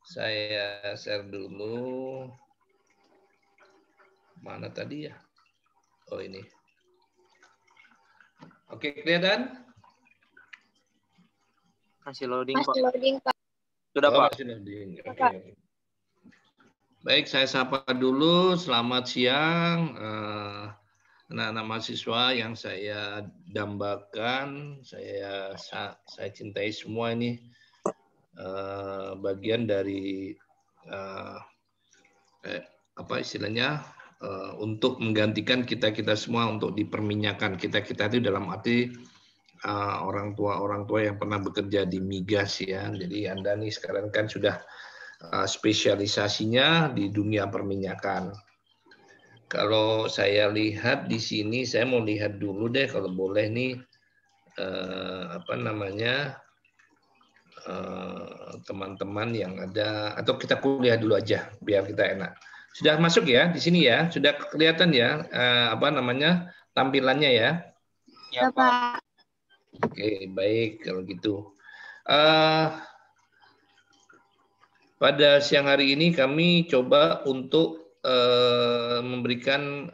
Saya share dulu. Mana tadi ya? Oh ini. Oke, kelihatan? Masih loading, Pak. Masih loading, Pak. Sudah, Oh, Pak. masih loading. Oke. Baik, saya sapa dulu. Selamat siang. Anak-anak mahasiswa yang saya dambakan, saya cintai semua ini. Bagian dari apa istilahnya untuk menggantikan kita semua untuk diperminyakan kita itu dalam arti orang tua yang pernah bekerja di migas ya. Jadi Anda nih sekarang kan sudah spesialisasinya di dunia perminyakan. Kalau saya lihat di sini, saya mau lihat dulu deh kalau boleh nih apa namanya teman-teman yang ada, atau kita kuliah dulu aja biar kita enak. Sudah masuk ya di sini ya, sudah kelihatan ya apa namanya tampilannya ya. Ya, Pak. Oke, baik kalau gitu. Pada siang hari ini kami coba untuk memberikan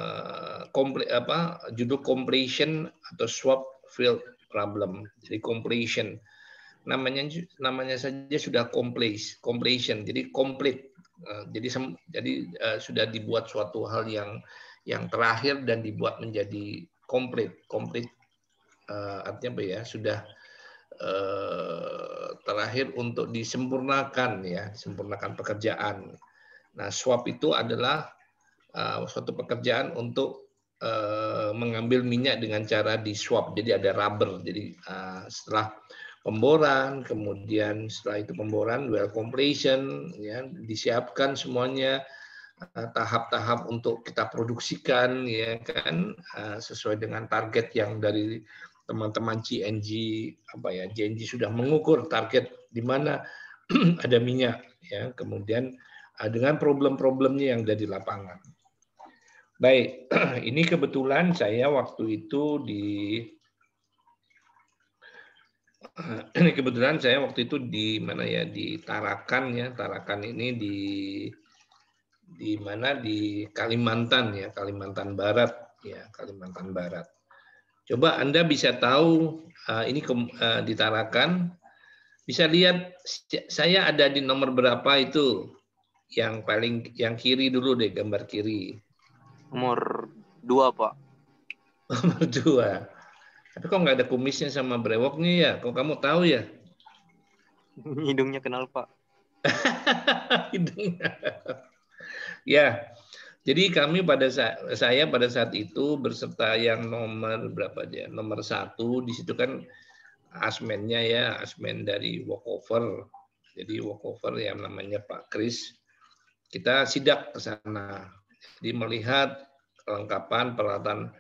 judul completion atau swap field problem. Jadi completion namanya saja sudah completion. Jadi complete. Jadi sudah dibuat suatu hal yang terakhir dan dibuat menjadi complete. Complete artinya apa ya? Sudah terakhir untuk disempurnakan ya, disempurnakan pekerjaan. Nah, swap itu adalah suatu pekerjaan untuk mengambil minyak dengan cara di swap. Jadi ada rubber. Jadi setelah pemboran, kemudian setelah itu pemboran, well completion, ya, disiapkan semuanya tahap-tahap untuk kita produksikan, ya kan, sesuai dengan target yang dari teman-teman JNG sudah mengukur target di mana ada minyak, ya, kemudian dengan problem-problemnya yang ada di lapangan. Baik, ini kebetulan saya waktu itu di mana ya, di Tarakan ya. Tarakan ini di mana, di Kalimantan ya, Kalimantan Barat ya, Kalimantan Barat. Coba Anda bisa tahu ini di Tarakan, bisa lihat saya ada di nomor berapa itu? Yang kiri dulu deh, gambar kiri. Nomor 2, Pak. Nomor 2. Tapi kok nggak ada kumisnya sama brewoknya ya? Kok kamu tahu ya? Hidungnya kenal, Pak. Hidungnya. Ya, jadi kami saya pada saat itu berserta yang nomor berapa dia? Nomor 1, di situ kan asmennya ya, asmen dari walkover. Jadi walkover yang namanya Pak Kris. Kita sidak ke sana. Jadi melihat kelengkapan peralatan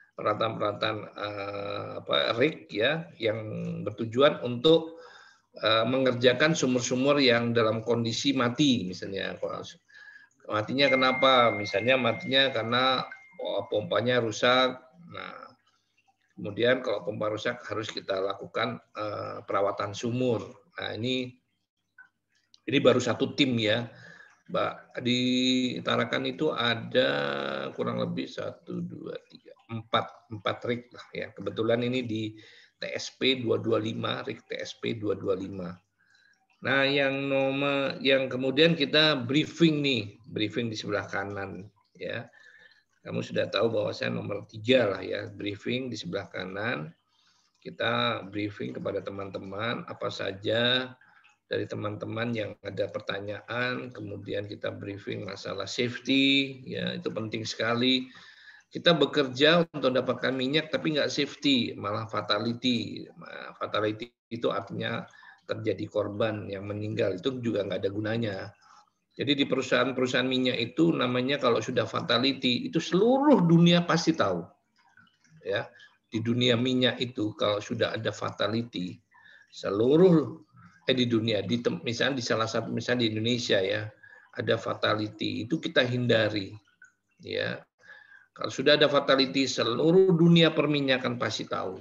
rig ya, yang bertujuan untuk mengerjakan sumur-sumur yang dalam kondisi mati, misalnya. Matinya kenapa? Misalnya matinya karena pompanya rusak. Nah, kemudian kalau pompa rusak harus kita lakukan perawatan sumur. Nah, ini baru satu tim ya, Mbak. Di Tarakan itu ada kurang lebih 1, 2, 3, 4 rig lah ya. Kebetulan ini di TSP 225, rig TSP 225. Nah, yang kemudian kita briefing di sebelah kanan ya. Kamu sudah tahu bahwa saya nomor 3 lah ya, briefing di sebelah kanan. Kita briefing kepada teman-teman apa saja dari teman-teman yang ada pertanyaan, kemudian kita briefing masalah safety, ya itu penting sekali. Kita bekerja untuk mendapatkan minyak tapi nggak safety, malah fatality. Fatality itu artinya terjadi korban yang meninggal, itu juga nggak ada gunanya. Jadi di perusahaan-perusahaan minyak itu namanya kalau sudah fatality itu seluruh dunia pasti tahu. Ya, di dunia minyak itu kalau sudah ada fatality, seluruh di dunia, misalnya di salah satu misalnya di Indonesia ya, ada fatality, itu kita hindari. Ya, kalau sudah ada fatality, seluruh dunia perminyakan pasti tahu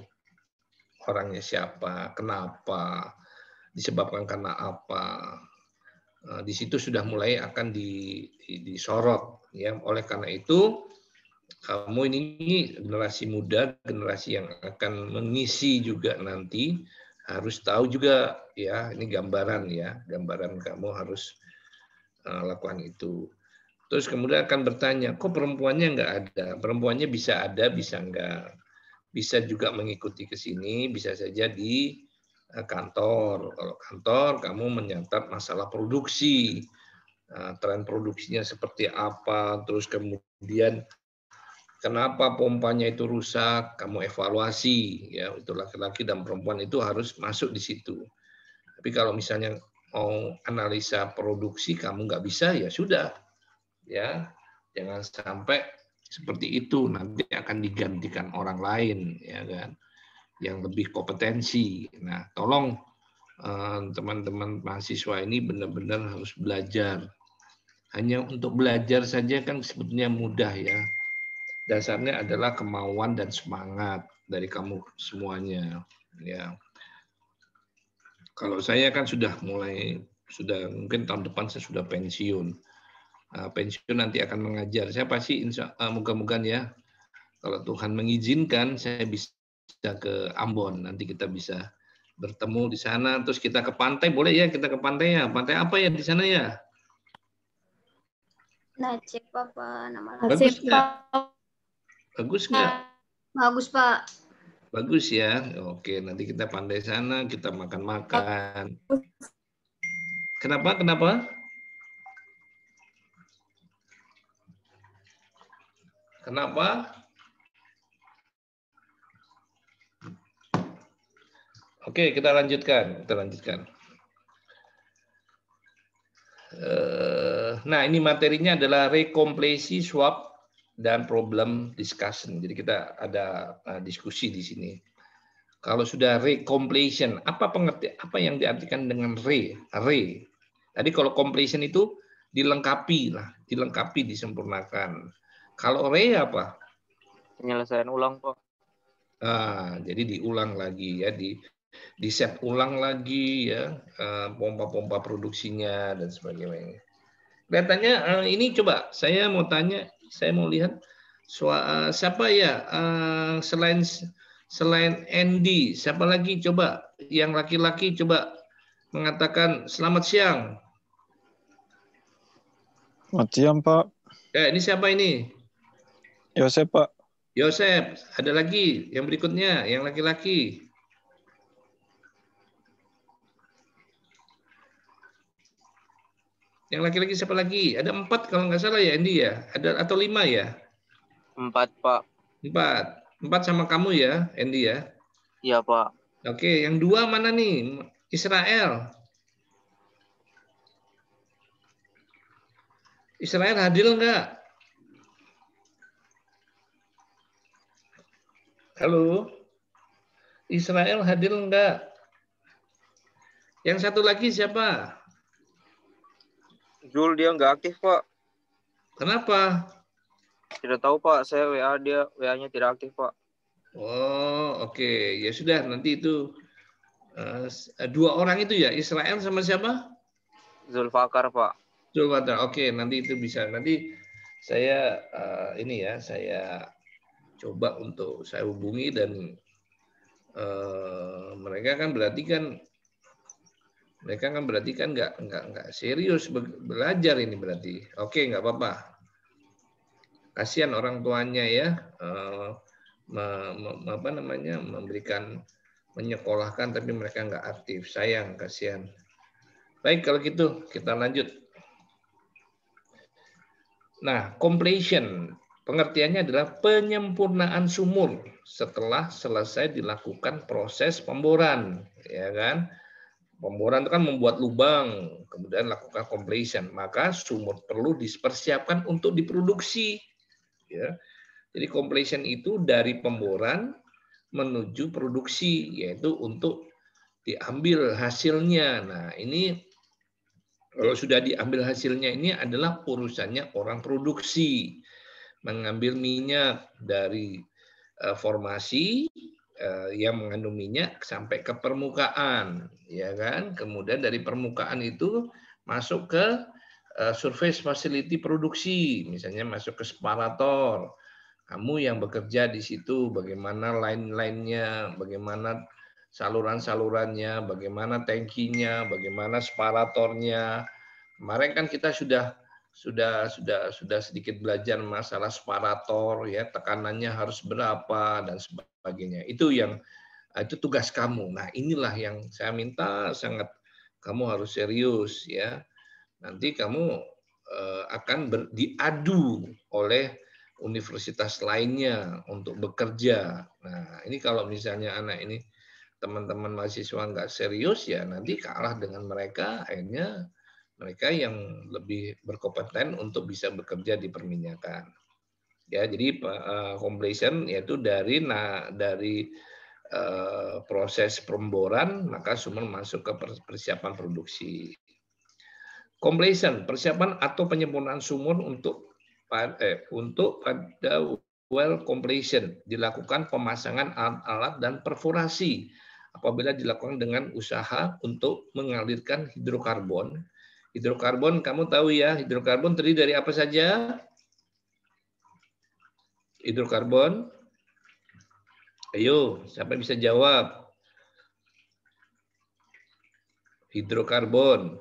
orangnya siapa, kenapa, disebabkan karena apa. Di situ sudah mulai akan disorot, ya. Oleh karena itu, kamu ini generasi muda, generasi yang akan mengisi juga nanti harus tahu juga, ya, ini gambaran, ya, gambaran kamu harus lakukan itu. Terus kemudian akan bertanya, kok perempuannya nggak ada? Perempuannya bisa ada, bisa enggak. Bisa juga mengikuti ke sini, bisa saja di kantor. Kalau kantor, kamu menyatat masalah produksi, tren produksinya seperti apa, terus kemudian kenapa pompanya itu rusak, kamu evaluasi, ya, itu laki-laki dan perempuan itu harus masuk di situ. Tapi kalau misalnya mau analisa produksi kamu nggak bisa, ya sudah, ya, jangan sampai seperti itu, nanti akan digantikan orang lain, ya kan, yang lebih kompetensi. Nah, tolong teman-teman mahasiswa ini benar-benar harus belajar. Hanya untuk belajar saja kan sebetulnya mudah, ya. Dasarnya adalah kemauan dan semangat dari kamu semuanya, ya. Kalau saya kan sudah mungkin tahun depan saya sudah pensiun. Pensiun nanti akan mengajar. Saya pasti moga-moga, ya, kalau Tuhan mengizinkan saya bisa ke Ambon. Nanti kita bisa bertemu di sana, terus kita ke pantai, boleh ya kita ke pantai ya? Pantai apa ya di sana ya? Nacip apa nama Bagus Nacip, nggak? Bagus nggak? Bagus, Pak. Bagus ya. Oke, nanti kita pantai sana, kita makan-makan. Kenapa? Kenapa? Kenapa? Oke, kita lanjutkan. Nah, ini materinya adalah rekomplesi, swap, dan problem discussion. Jadi kita ada diskusi di sini. Kalau sudah recompletion, apa yang diartikan dengan re? Tadi kalau completion itu dilengkapi, disempurnakan. Kalau re apa? Penyelesaian ulang, Pak. Jadi diulang lagi, ya, di set ulang lagi, ya, pompa-pompa produksinya dan sebagainya. Kelihatannya ini coba saya mau tanya, saya mau lihat siapa ya selain Andy, siapa lagi coba yang laki-laki coba mengatakan selamat siang. Selamat siang, Pak. Ini siapa ini? Yosep, Pak. Yosep. Ada lagi yang berikutnya, yang laki-laki. Yang laki-laki siapa lagi? Ada 4 kalau nggak salah ya, Andy ya? Ada atau 5 ya? 4, Pak. 4 sama kamu ya, Andy ya? Iya, Pak. Oke, yang 2 mana nih? Israel. Israel hadir nggak? Halo? Israel hadir nggak? Yang satu lagi siapa? Jul, dia nggak aktif, Pak. Kenapa? Tidak tahu, Pak. Saya WA dia, WA-nya tidak aktif, Pak. Oh, oke. Ya sudah, nanti itu 2 orang itu ya, Israel sama siapa? Zulfakar, Pak. Zulfakar. Oke, nanti itu bisa. Nanti saya saya coba untuk saya hubungi dan mereka kan berarti kan nggak serius belajar ini berarti. Oke, nggak apa-apa. Kasihan orang tuanya ya, menyekolahkan tapi mereka nggak aktif. Sayang, kasihan. Baik, kalau gitu kita lanjut. Nah, completion pengertiannya adalah penyempurnaan sumur setelah selesai dilakukan proses pemboran, ya kan? Pemboran itu kan membuat lubang, kemudian lakukan completion, maka sumur perlu dipersiapkan untuk diproduksi. Ya. Jadi completion itu dari pemboran menuju produksi, yaitu untuk diambil hasilnya. Nah, ini kalau sudah diambil hasilnya ini adalah urusannya orang produksi. Mengambil minyak dari formasi yang mengandung minyak sampai ke permukaan, ya kan? Kemudian dari permukaan itu masuk ke surface facility produksi, misalnya masuk ke separator. Kamu yang bekerja di situ, bagaimana line-line-nya, bagaimana saluran-salurannya, bagaimana tangkinya, bagaimana separatornya. Kemarin kan kita sudah sedikit belajar masalah separator, ya, tekanannya harus berapa dan sebagainya. Itu tugas kamu. Nah, inilah yang saya minta sangat kamu harus serius, ya. Nanti kamu akan diadu oleh universitas lainnya untuk bekerja. Nah, ini kalau misalnya anak ini teman-teman mahasiswa nggak serius, ya nanti kalah dengan mereka, akhirnya mereka yang lebih berkompeten untuk bisa bekerja di perminyakan. Ya, jadi completion yaitu dari proses pemboran maka sumber masuk ke persiapan produksi. Completion, persiapan atau penyempurnaan sumur untuk pada well completion, dilakukan pemasangan alat-alat dan perforasi apabila dilakukan dengan usaha untuk mengalirkan hidrokarbon. Hidrokarbon, kamu tahu ya, hidrokarbon terdiri dari apa saja? Hidrokarbon, ayo, siapa bisa jawab? Hidrokarbon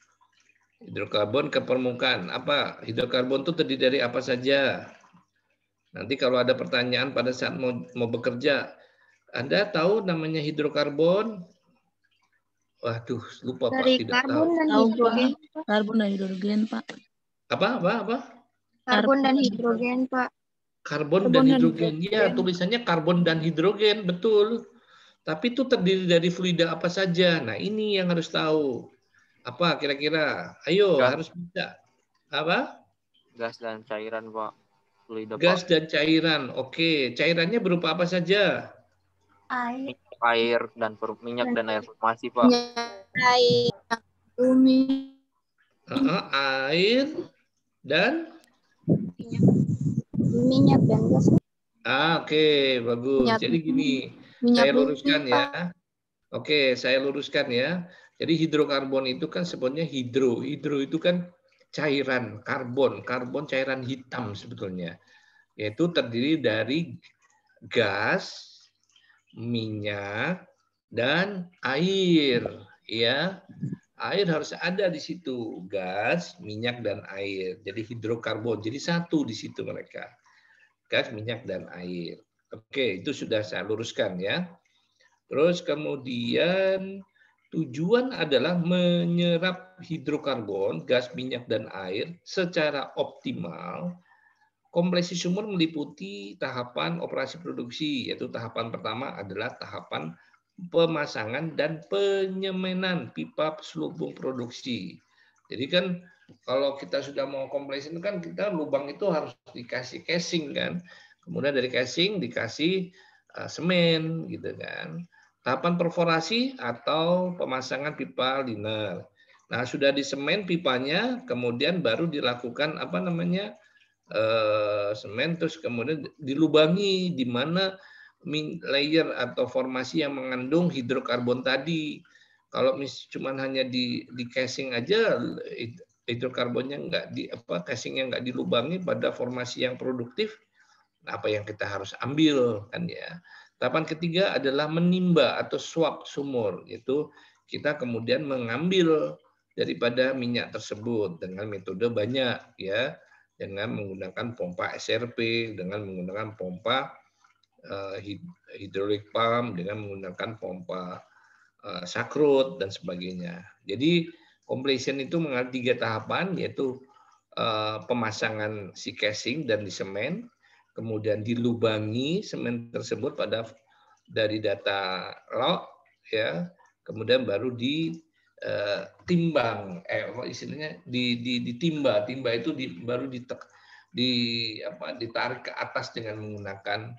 ke permukaan. Apa? Hidrokarbon itu terdiri dari apa saja? Nanti kalau ada pertanyaan pada saat mau bekerja, Anda tahu namanya hidrokarbon? Waduh, lupa Dari Pak, tidak karbon tahu. dan Tahu, hidrogen. Pak. Karbon dan hidrogen, Pak. Apa? Karbon dan hidrogen, Pak. Karbon dan hidrogen. Ya, tulisannya karbon dan hidrogen, betul. Tapi itu terdiri dari fluida apa saja? Nah, ini yang harus tahu. Apa kira-kira? Ayo, Gas. harus bisa. Apa? Gas dan cairan, Pak. Fluida, Gas Pak. dan cairan. Oke, cairannya berupa apa saja? Air. Air dan minyak dan air formasi, Pak. Air. Bumi. Air dan Minyak dan gas. oke, bagus. Minyak. Jadi gini, Minyak saya luruskan bumi, ya. Oke, saya luruskan ya. Jadi hidrokarbon itu kan sebetulnya hidro. Hidro itu kan cairan karbon, cairan hitam sebetulnya. Yaitu terdiri dari gas, minyak, dan air, ya. Air harus ada di situ, gas, minyak, dan air. Jadi hidrokarbon, jadi satu di situ mereka. Gas, minyak, dan air. Oke, itu sudah saya luruskan ya. Terus kemudian tujuan adalah menyerap hidrokarbon, gas, minyak, dan air secara optimal. Kompresi sumur meliputi tahapan operasi produksi, yaitu tahapan pertama adalah tahapan pemasangan dan penyemanan pipa selubung produksi. Jadi kan kalau kita sudah mau kompresi kan kita lubang itu harus dikasih casing kan. Kemudian dari casing dikasih semen gitu kan. Tahapan perforasi atau pemasangan pipa liner. Nah, sudah disemen pipanya, kemudian baru dilakukan semen, terus kemudian dilubangi di mana layer atau formasi yang mengandung hidrokarbon tadi. Kalau cuma hanya di casing aja, hidrokarbonnya casingnya nggak dilubangi pada formasi yang produktif, apa yang kita harus ambil kan ya. Tahapan ketiga adalah menimba atau swab sumur, yaitu kita kemudian mengambil daripada minyak tersebut dengan metode banyak ya, dengan menggunakan pompa SRP, dengan menggunakan pompa hydraulic pump, dengan menggunakan pompa sakrut dan sebagainya. Jadi completion itu mengalami 3 tahapan, yaitu pemasangan si casing dan di semen, kemudian dilubangi semen tersebut dari data log ya, kemudian baru ditimbang, istilahnya ditimba itu baru ditarik ke atas dengan menggunakan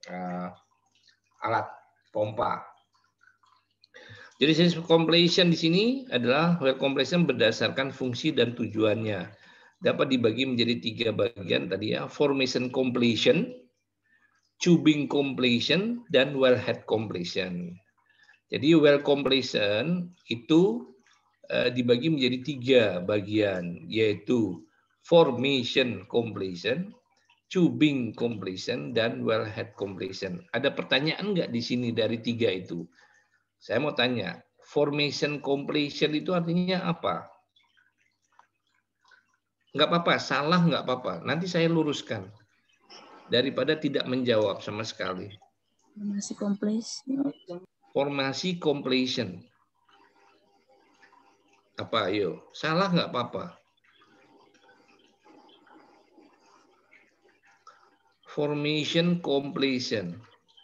alat pompa. Jadi jenis completion di sini adalah well completion berdasarkan fungsi dan tujuannya. Dapat dibagi menjadi 3 bagian tadi ya, formation completion, tubing completion, dan wellhead completion. Jadi well completion itu dibagi menjadi 3 bagian, yaitu formation completion, tubing completion, dan wellhead completion. Ada pertanyaan nggak di sini dari 3 itu? Saya mau tanya, formation completion itu artinya apa? Nggak apa-apa, salah nggak apa-apa. Nanti saya luruskan. Daripada tidak menjawab sama sekali. Masih kompleks. Formasi completion. Apa, ayo? Salah nggak apa-apa. Formation completion.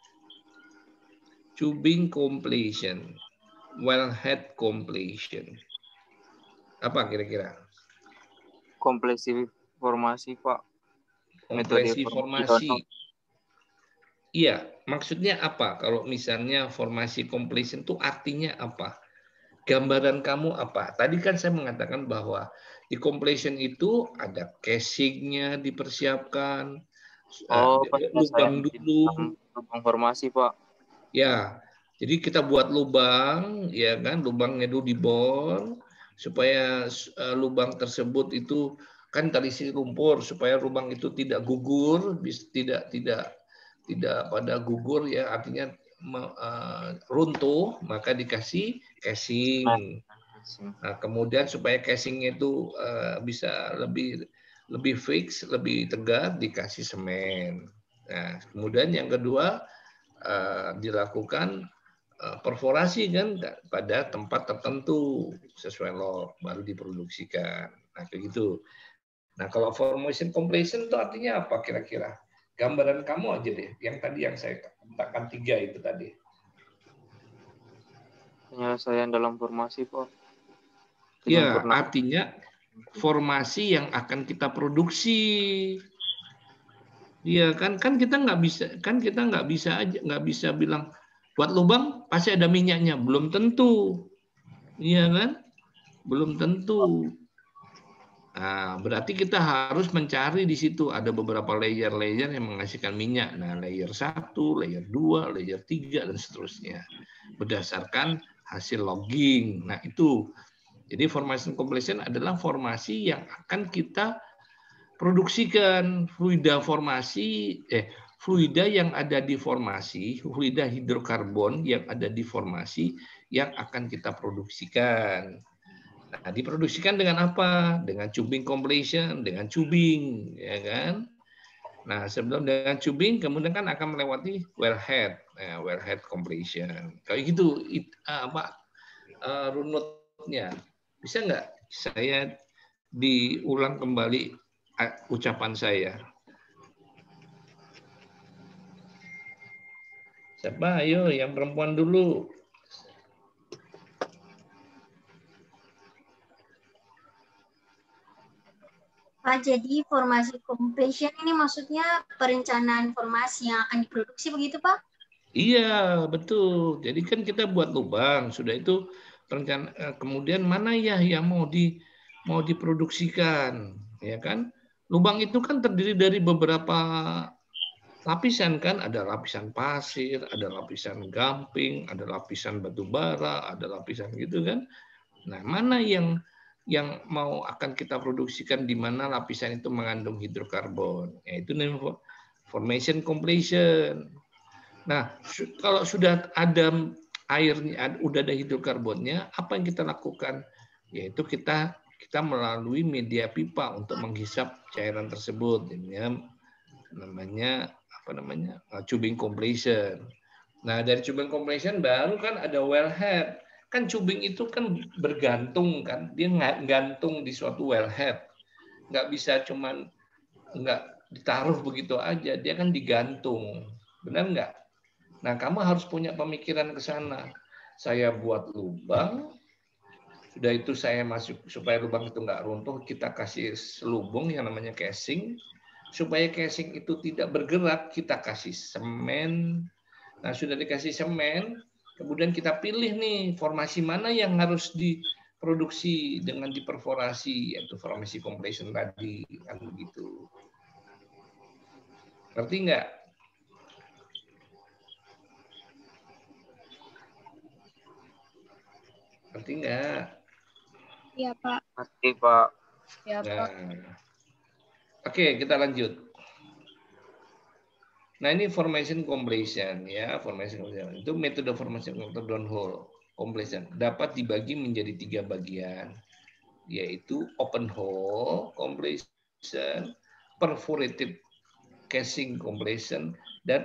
Tubing completion. Wellhead completion. Apa kira-kira? Kompleksi formasi, Pak. Kompresi formasi. Dono. Iya, maksudnya apa? Kalau misalnya formasi completion itu artinya apa? Gambaran kamu apa? Tadi kan saya mengatakan bahwa di completion itu ada casingnya dipersiapkan, Oh, penyelesaian lubang dulu. lubang formasi, Pak. Ya, jadi kita buat lubang, ya kan? Lubangnya dulu dibor supaya lubang tersebut itu kan terisi lumpur supaya lubang itu tidak gugur, tidak pada gugur ya, artinya runtuh, maka dikasih casing. Nah, kemudian supaya casingnya itu bisa lebih fix, lebih tegak, dikasih semen. Nah, kemudian yang kedua dilakukan perforasi kan pada tempat tertentu sesuai lot baru diproduksikan. Nah, kayak gitu. Nah, kalau formation completion itu artinya apa kira-kira? Gambaran kamu aja deh, yang tadi yang saya katakan 3 itu tadi. Penyelesaian dalam formasi, Pak. Ya, artinya formasi yang akan kita produksi. Iya kan kita nggak bisa bilang buat lubang pasti ada minyaknya, belum tentu. Iya kan? Belum tentu. Nah, berarti kita harus mencari di situ ada beberapa layer-layer yang menghasilkan minyak. Nah, layer 1, layer 2, layer 3 dan seterusnya. Berdasarkan hasil logging. Nah, itu. Jadi formation completion adalah formasi yang akan kita produksikan, fluida yang ada di formasi, fluida hidrokarbon yang ada di formasi yang akan kita produksikan. Nah, diproduksikan dengan apa? Dengan tubing completion, dengan tubing, ya kan? Nah, sebelum dengan tubing, kemudian kan akan melewati wellhead, wellhead completion. Kayak gitu, runutnya. Bisa nggak saya diulang kembali ucapan saya? Siapa? Ayo, yang perempuan dulu. Pak, jadi formasi completion ini maksudnya perencanaan formasi yang akan diproduksi begitu, Pak? Iya, betul. Jadi kan kita buat lubang, sudah itu rencana kemudian mana ya yang mau diproduksikan, ya kan? Lubang itu kan terdiri dari beberapa lapisan kan, ada lapisan pasir, ada lapisan gamping, ada lapisan batu bara, ada lapisan gitu kan. Nah, mana yang mau akan kita produksikan di mana lapisan itu mengandung hidrokarbon, yaitu formation completion. Nah, kalau sudah ada airnya, udah ada hidrokarbonnya, apa yang kita lakukan? Yaitu kita melalui media pipa untuk menghisap cairan tersebut, namanya tubing completion. Nah, dari tubing completion baru kan ada wellhead. Kan tubing itu kan bergantung kan, dia gantung di suatu wellhead. Nggak bisa cuman nggak ditaruh begitu aja, dia kan digantung. Benar nggak? Nah, kamu harus punya pemikiran ke sana. Saya buat lubang, sudah itu saya masuk, supaya lubang itu nggak runtuh, kita kasih selubung yang namanya casing. Supaya casing itu tidak bergerak, kita kasih semen. Nah, sudah dikasih semen, kemudian kita pilih nih formasi mana yang harus diproduksi dengan diperforasi, yaitu formasi completion tadi, kan begitu. Ngerti nggak? Ngerti nggak? Iya, Pak. Ngerti, Pak. Iya, Pak. Nah, oke, kita lanjut. Nah, ini formation completion ya, formation completion. Itu metode formation downhole completion dapat dibagi menjadi 3 bagian, yaitu open hole completion, perforated casing completion, dan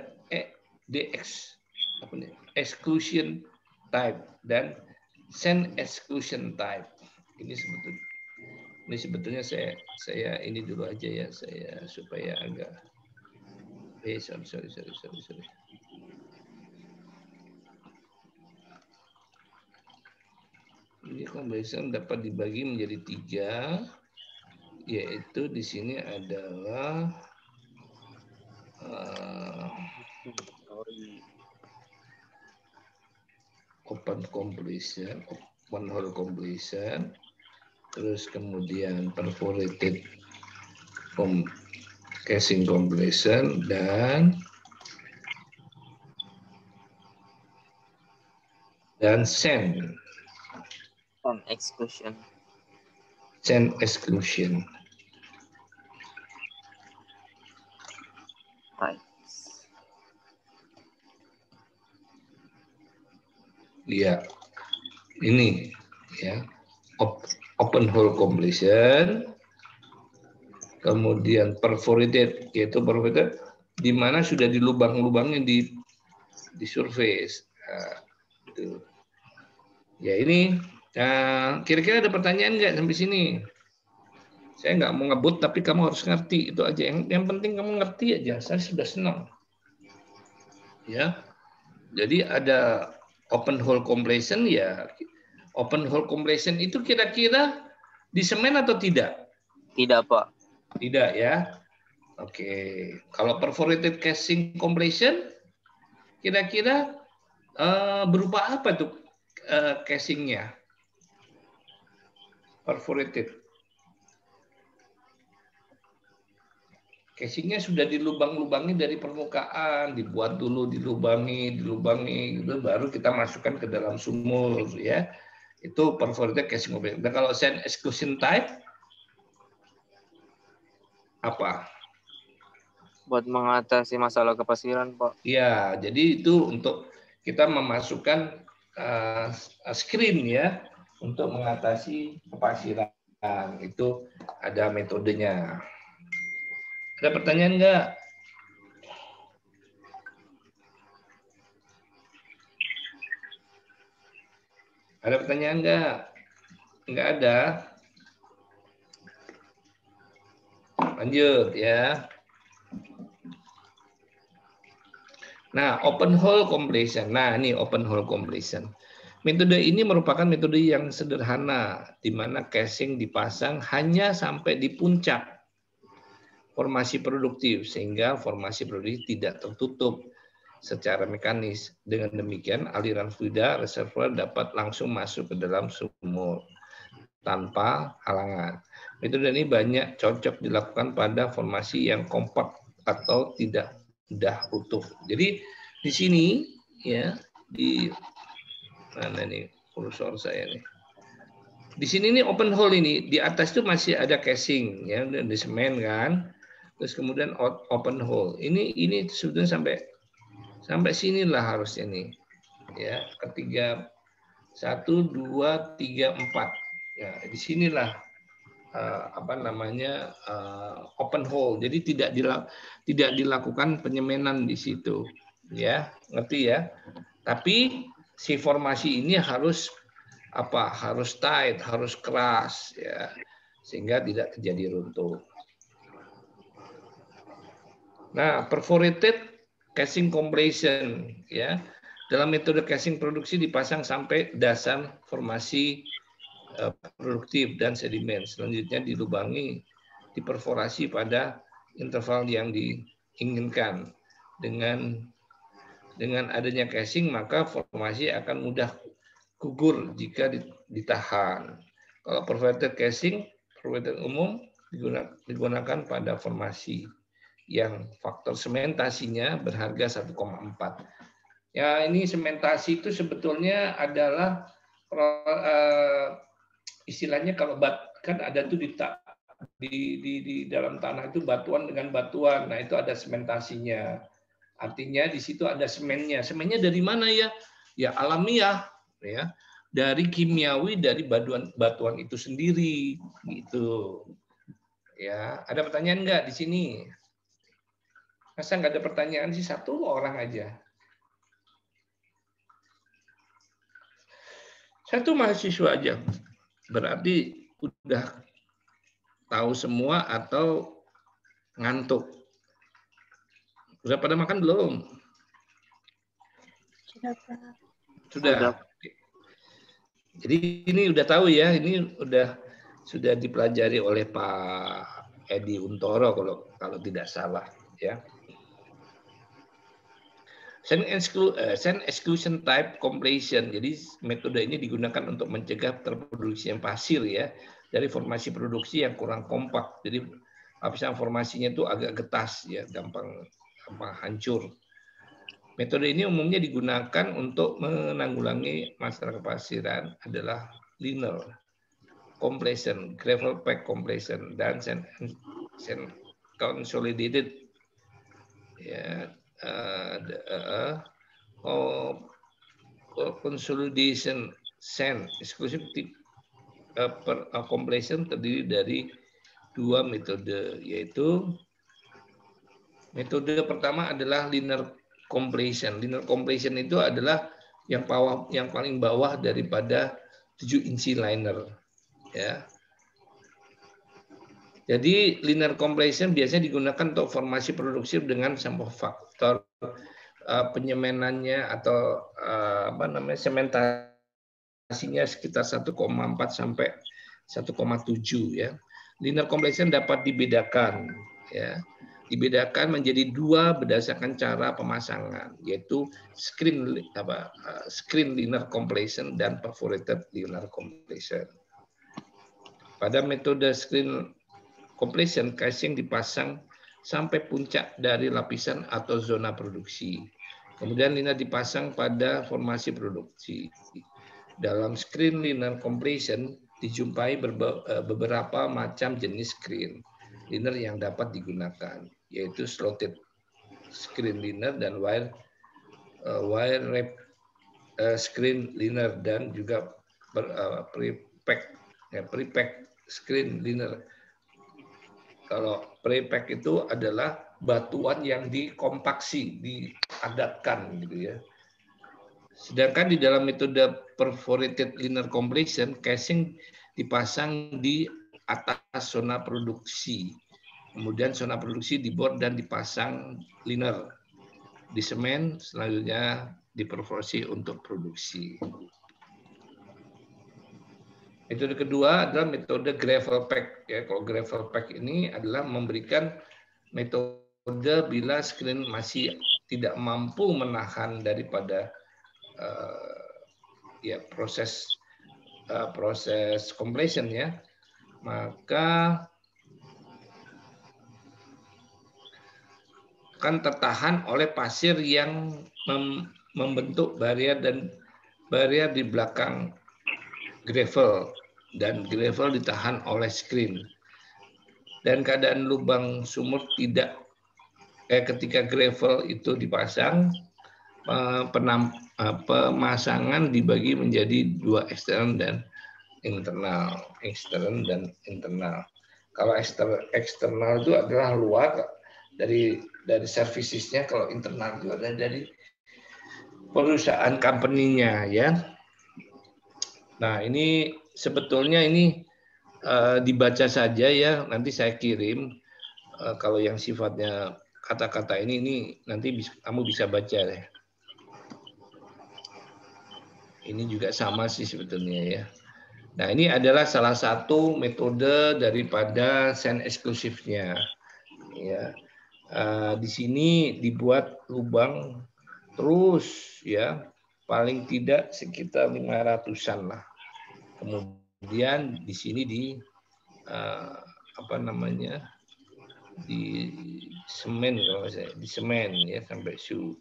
exclusion type dan sand exclusion type. Ini sebetulnya saya ini dulu aja ya, saya supaya agak sorry. Ini completion dapat dibagi menjadi 3, yaitu di sini adalah open completion, open hole completion, terus kemudian perforated casing completion, dan sand Exclusion. Sand exclusion. Right. Ya, ini ya, open hole completion, kemudian perforated, yaitu perforated di mana sudah dilubang-lubangnya di surface. Nah, itu. Ya ini, kira-kira ada pertanyaan nggak sampai sini? Saya nggak mau ngebut, tapi kamu harus ngerti itu aja. Yang penting kamu ngerti aja. Saya sudah senang. Ya, jadi ada open hole completion ya. Open hole completion itu kira-kira di semen atau tidak? Tidak, Pak. Tidak ya. Oke. Kalau perforated casing completion, kira-kira berupa apa tuh casingnya? Perforated. Casingnya sudah dilubang-lubangi dari permukaan, dibuat dulu, dilubangi, gitu, baru kita masukkan ke dalam sumur, ya. Itu perforated casing completion. Dan kalau sand exclusion type, apa? Buat mengatasi masalah kepasiran, Pak. Ya, jadi itu untuk kita memasukkan screen ya, untuk mengatasi kepasiran. Itu ada metodenya. Ada pertanyaan nggak? Ada pertanyaan nggak? Nggak ada. Lanjut ya. Nah, open hole completion. Nah, ini open hole completion. Metode ini merupakan metode yang sederhana, di mana casing dipasang hanya sampai di puncak formasi produktif, sehingga formasi produktif tidak tertutup secara mekanis. Dengan demikian, aliran fluida reservoir dapat langsung masuk ke dalam sumur tanpa halangan. Metode ini banyak cocok dilakukan pada formasi yang kompak atau tidak mudah utuh. Jadi di sini ya, di mana nih kursor saya nih. Di sini nih open hole ini, di atas itu masih ada casing ya, di semen kan. Terus kemudian open hole. Ini sudah sampai sinilah harusnya nih. Ya, ketiga 1 2 3 4. Ya, di sinilah open hole. Jadi tidak dilakukan penyemenan di situ. Ya, ngerti ya? Tapi si formasi ini harus tight, harus keras ya, sehingga tidak terjadi runtuh. Nah, perforated casing completion ya. Dalam metode casing produksi dipasang sampai dasar formasi produktif dan sedimen. Selanjutnya dilubangi, diperforasi pada interval yang diinginkan. Dengan adanya casing, maka formasi akan mudah gugur jika ditahan. Kalau perforated casing, perforated umum digunakan pada formasi yang faktor sementasinya berharga 1,4. Ya, ini sementasi itu sebetulnya adalah istilahnya kalau kan ada tuh di dalam tanah itu batuan dengan batuan. Nah, itu ada sementasinya. Artinya di situ ada semennya. Semennya dari mana ya? Ya alamiah, ya. Dari kimiawi dari batuan itu sendiri, gitu. Ya, ada pertanyaan nggak di sini? Masa nggak ada pertanyaan sih, satu orang aja? Satu mahasiswa aja. Berarti udah tahu semua atau ngantuk? Udah pada makan belum? Sudah. Jadi ini udah tahu ya, ini sudah dipelajari oleh Pak Edi Untoro kalau tidak salah ya. Send exclusion type completion. Jadi metode ini digunakan untuk mencegah terproduksi yang pasir ya dari formasi produksi yang kurang kompak. Jadi lapisan formasinya itu agak getas ya, gampang hancur. Metode ini umumnya digunakan untuk menanggulangi masalah kepasiran adalah linear completion, gravel pack completion, dan sand consolidated ya, consolidation sand exclusive completion terdiri dari dua metode, yaitu metode pertama adalah linear completion. Linear completion itu adalah yang paling bawah daripada 7 inci liner. Ya. Jadi linear completion biasanya digunakan untuk formasi produksi dengan sampel faktor penyemenannya atau sementasinya sekitar 1,4 sampai 1,7 ya. Linear completion dapat dibedakan ya. Dibedakan menjadi dua berdasarkan cara pemasangan, yaitu screen linear completion dan perforated linear completion. Pada metode screen completion, casing dipasang sampai puncak dari lapisan atau zona produksi. Kemudian linear dipasang pada formasi produksi. Dalam screen linear completion dijumpai beberapa macam jenis screen linear yang dapat digunakan, yaitu slotted screen linear dan wire wrap screen linear dan juga pre-pack screen linear. Kalau pre-pack itu adalah batuan yang dikompaksi, dipadatkan gitu ya. Sedangkan di dalam metode perforated linear completion, casing dipasang di atas zona produksi. Kemudian zona produksi dibor dan dipasang linear di semen, selanjutnya diperforasi untuk produksi. Metode kedua adalah metode gravel pack. Ya, kalau gravel pack ini adalah memberikan metode bila screen masih tidak mampu menahan daripada proses completion ya, maka akan tertahan oleh pasir yang membentuk barrier di belakang gravel, dan gravel ditahan oleh screen. Dan keadaan lubang sumur ketika gravel itu dipasang, pemasangan dibagi menjadi dua, eksternal dan internal. Kalau eksternal itu adalah luar dari servicesnya, kalau internal itu adalah dari perusahaan company-nya ya. Nah, ini sebetulnya ini dibaca saja ya, nanti saya kirim kalau yang sifatnya kata-kata ini nanti kamu bisa baca deh. Ini juga sama sih sebetulnya ya. Nah, ini adalah salah satu metode daripada sand eksklusifnya. Ya. Di sini dibuat lubang terus ya, paling tidak sekitar 500-an lah. Kemudian di sini di semen kalau saya, di semen ya sampai su.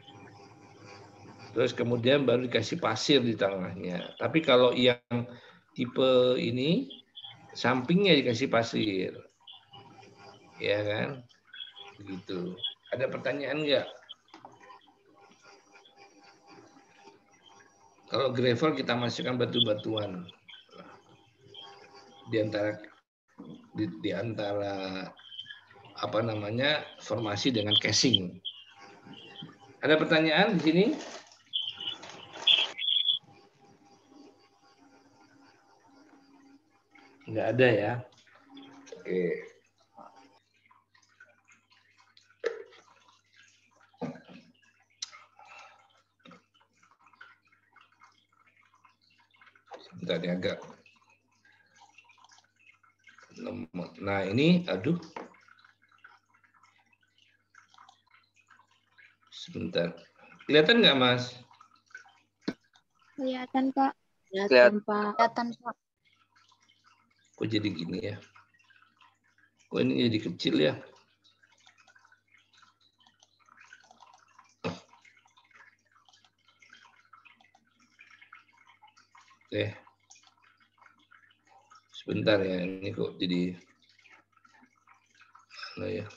Terus kemudian baru dikasih pasir di tengahnya. Tapi kalau yang tipe ini sampingnya dikasih pasir. Ya kan? Begitu. Ada pertanyaan nggak? Kalau gravel kita masukkan batu-batuan di antara apa namanya formasi dengan casing. Ada pertanyaan di sini? Nggak ada ya. Oke. Sebentar ya agak. Nah ini, aduh. Sebentar. Kelihatan nggak, Mas? Kelihatan, Pak. Kelihatan, Pak. Kelihatan, Pak. Kok jadi gini ya? Kok ini jadi kecil ya? Oke. Sebentar ya, ini kok jadi mana ya?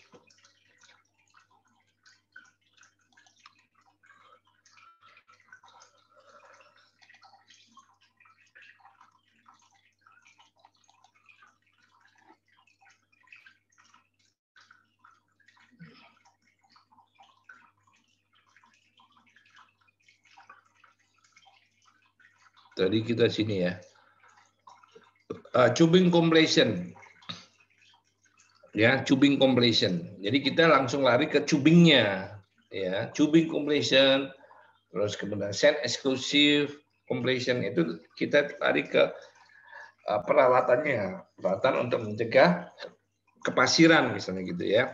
Tadi kita sini ya. Tubing completion. Ya, tubing completion. Jadi kita langsung lari ke tubingnya. Ya, tubing completion, terus kemudian sand exclusive completion itu kita lari ke peralatannya, peralatan untuk mencegah kepasiran misalnya gitu ya.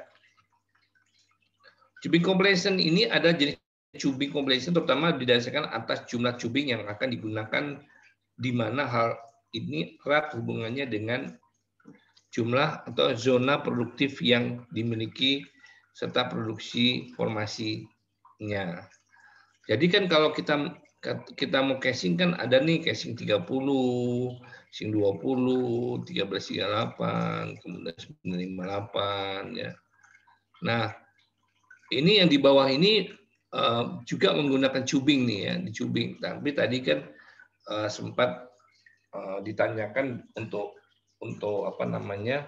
Tubing completion ini ada jenis tubing completion terutama didasarkan atas jumlah tubing yang akan digunakan, di mana hal ini erat hubungannya dengan jumlah atau zona produktif yang dimiliki serta produksi formasinya. Jadi kan kalau kita mau casing kan ada nih casing 30, casing 20, 1338, kemudian 958 ya. Nah, ini yang di bawah ini juga menggunakan tubing nih ya, di tubing. Tapi tadi kan sempat ditanyakan untuk apa namanya,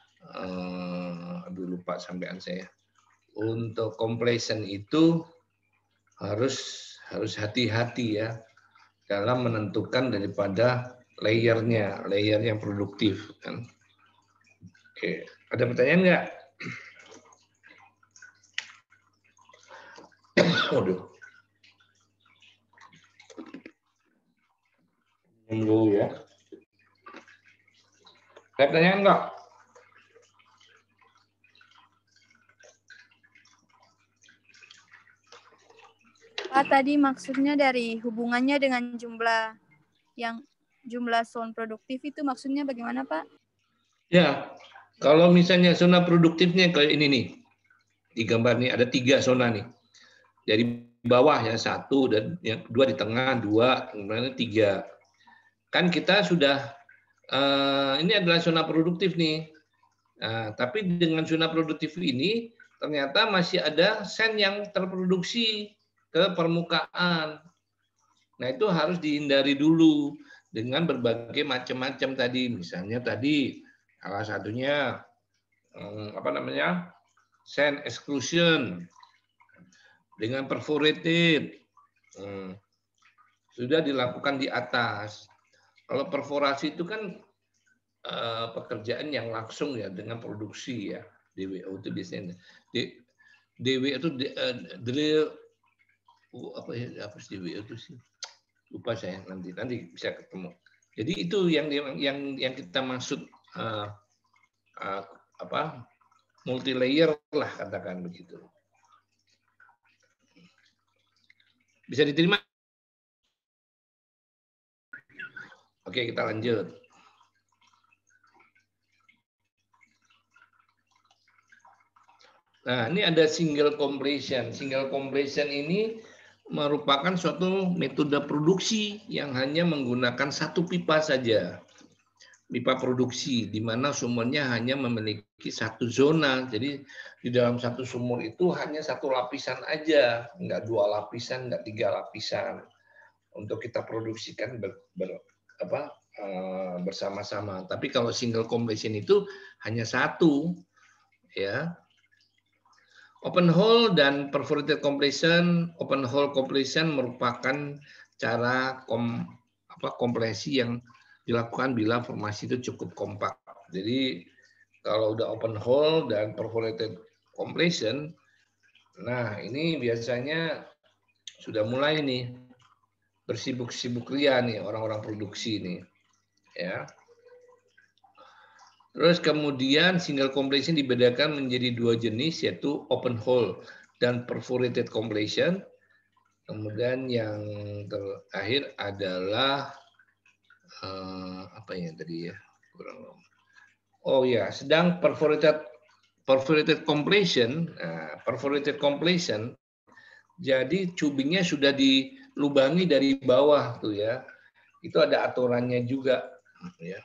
aduh lupa sampean saya. Untuk completion itu harus hati-hati ya dalam menentukan daripada layer yang produktif kan. Oke, ada pertanyaan nggak? Waduh. Dulu ya. Ada pertanyaan nggak? Pak, tadi maksudnya dari hubungannya dengan jumlah zona produktif itu maksudnya bagaimana, Pak? Ya, kalau misalnya zona produktifnya kayak ini nih, di gambar ini ada 3 zona nih. Dari bawah ya 1 dan yang 2 di tengah 2, kemudian 3. Kan kita sudah ini adalah zona produktif nih. Nah, tapi dengan zona produktif ini ternyata masih ada sand yang terproduksi ke permukaan. Nah, itu harus dihindari dulu dengan berbagai macam-macam tadi. Misalnya tadi salah satunya apa namanya? Sand exclusion dengan perforated. Sudah dilakukan di atas. Kalau perforasi itu kan pekerjaan yang langsung ya dengan produksi ya. DWO itu biasanya. DWO itu drill apa ya, apa sih DWO itu sih? Lupa saya, nanti bisa ketemu. Jadi itu yang kita maksud apa? Multi layer lah katakan begitu. Bisa diterima? Oke, kita lanjut. Nah, ini ada single completion. Single completion ini merupakan suatu metode produksi yang hanya menggunakan satu pipa saja. pipa produksi, di mana sumurnya hanya memiliki satu zona. Jadi di dalam satu sumur itu hanya satu lapisan aja, nggak 2 lapisan, nggak 3 lapisan untuk kita produksikan bersama-sama. Tapi kalau single completion itu hanya satu, ya. Open hole dan perforated completion. Open hole completion merupakan cara kompresi yang dilakukan bila formasi itu cukup kompak. Jadi kalau udah open hole dan perforated completion, nah ini biasanya sudah mulai nih bersibuk-sibuk ria nih orang-orang produksi nih, ya. Terus kemudian single completion dibedakan menjadi 2 jenis, yaitu open hole dan perforated completion. Kemudian yang terakhir adalah apa ya tadi ya? Oh ya, sedang perforated completion. Nah, perforated completion, jadi cubingnya sudah dilubangi dari bawah tuh ya. Itu ada aturannya juga, ya.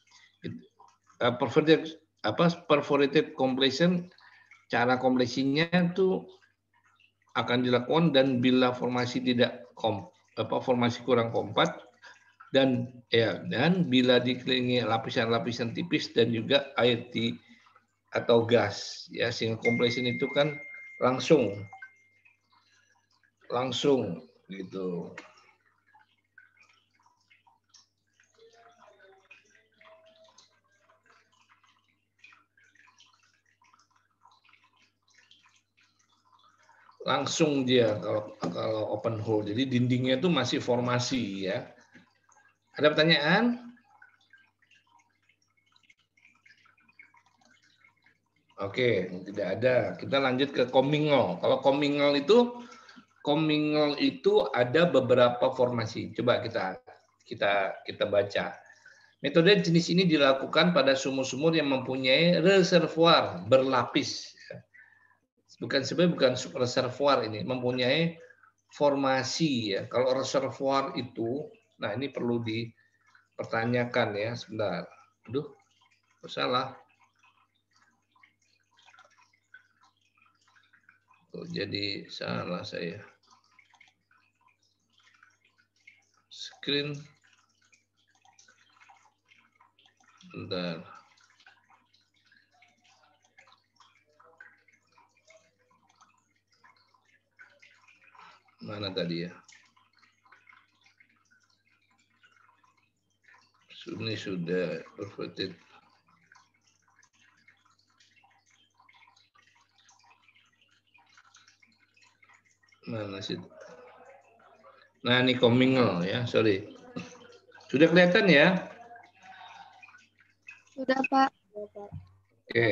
Perforated completion, cara kompresinya itu akan dilakukan dan bila formasi formasi kurang kompak dan bila dikelilingi lapisan-lapisan tipis dan juga air atau gas, ya. Single completion itu kan langsung gitu. Langsung dia kalau open hole. Jadi dindingnya itu masih formasi, ya. Ada pertanyaan? Oke, tidak ada. Kita lanjut ke commingle. Kalau commingle itu ada beberapa formasi. Coba kita baca. Metode jenis ini dilakukan pada sumur-sumur yang mempunyai reservoir berlapis. Bukan reservoir ini, mempunyai formasi, ya. Kalau reservoir itu, nah ini perlu dipertanyakan, ya. Sebentar. Aduh, salah. Jadi salah saya. Screen. Bentar. Mana tadi ya? Ini sudah perforated. Mana sih? Nah, ini commingle, ya, sorry. Sudah kelihatan ya? Sudah, Pak. Oke.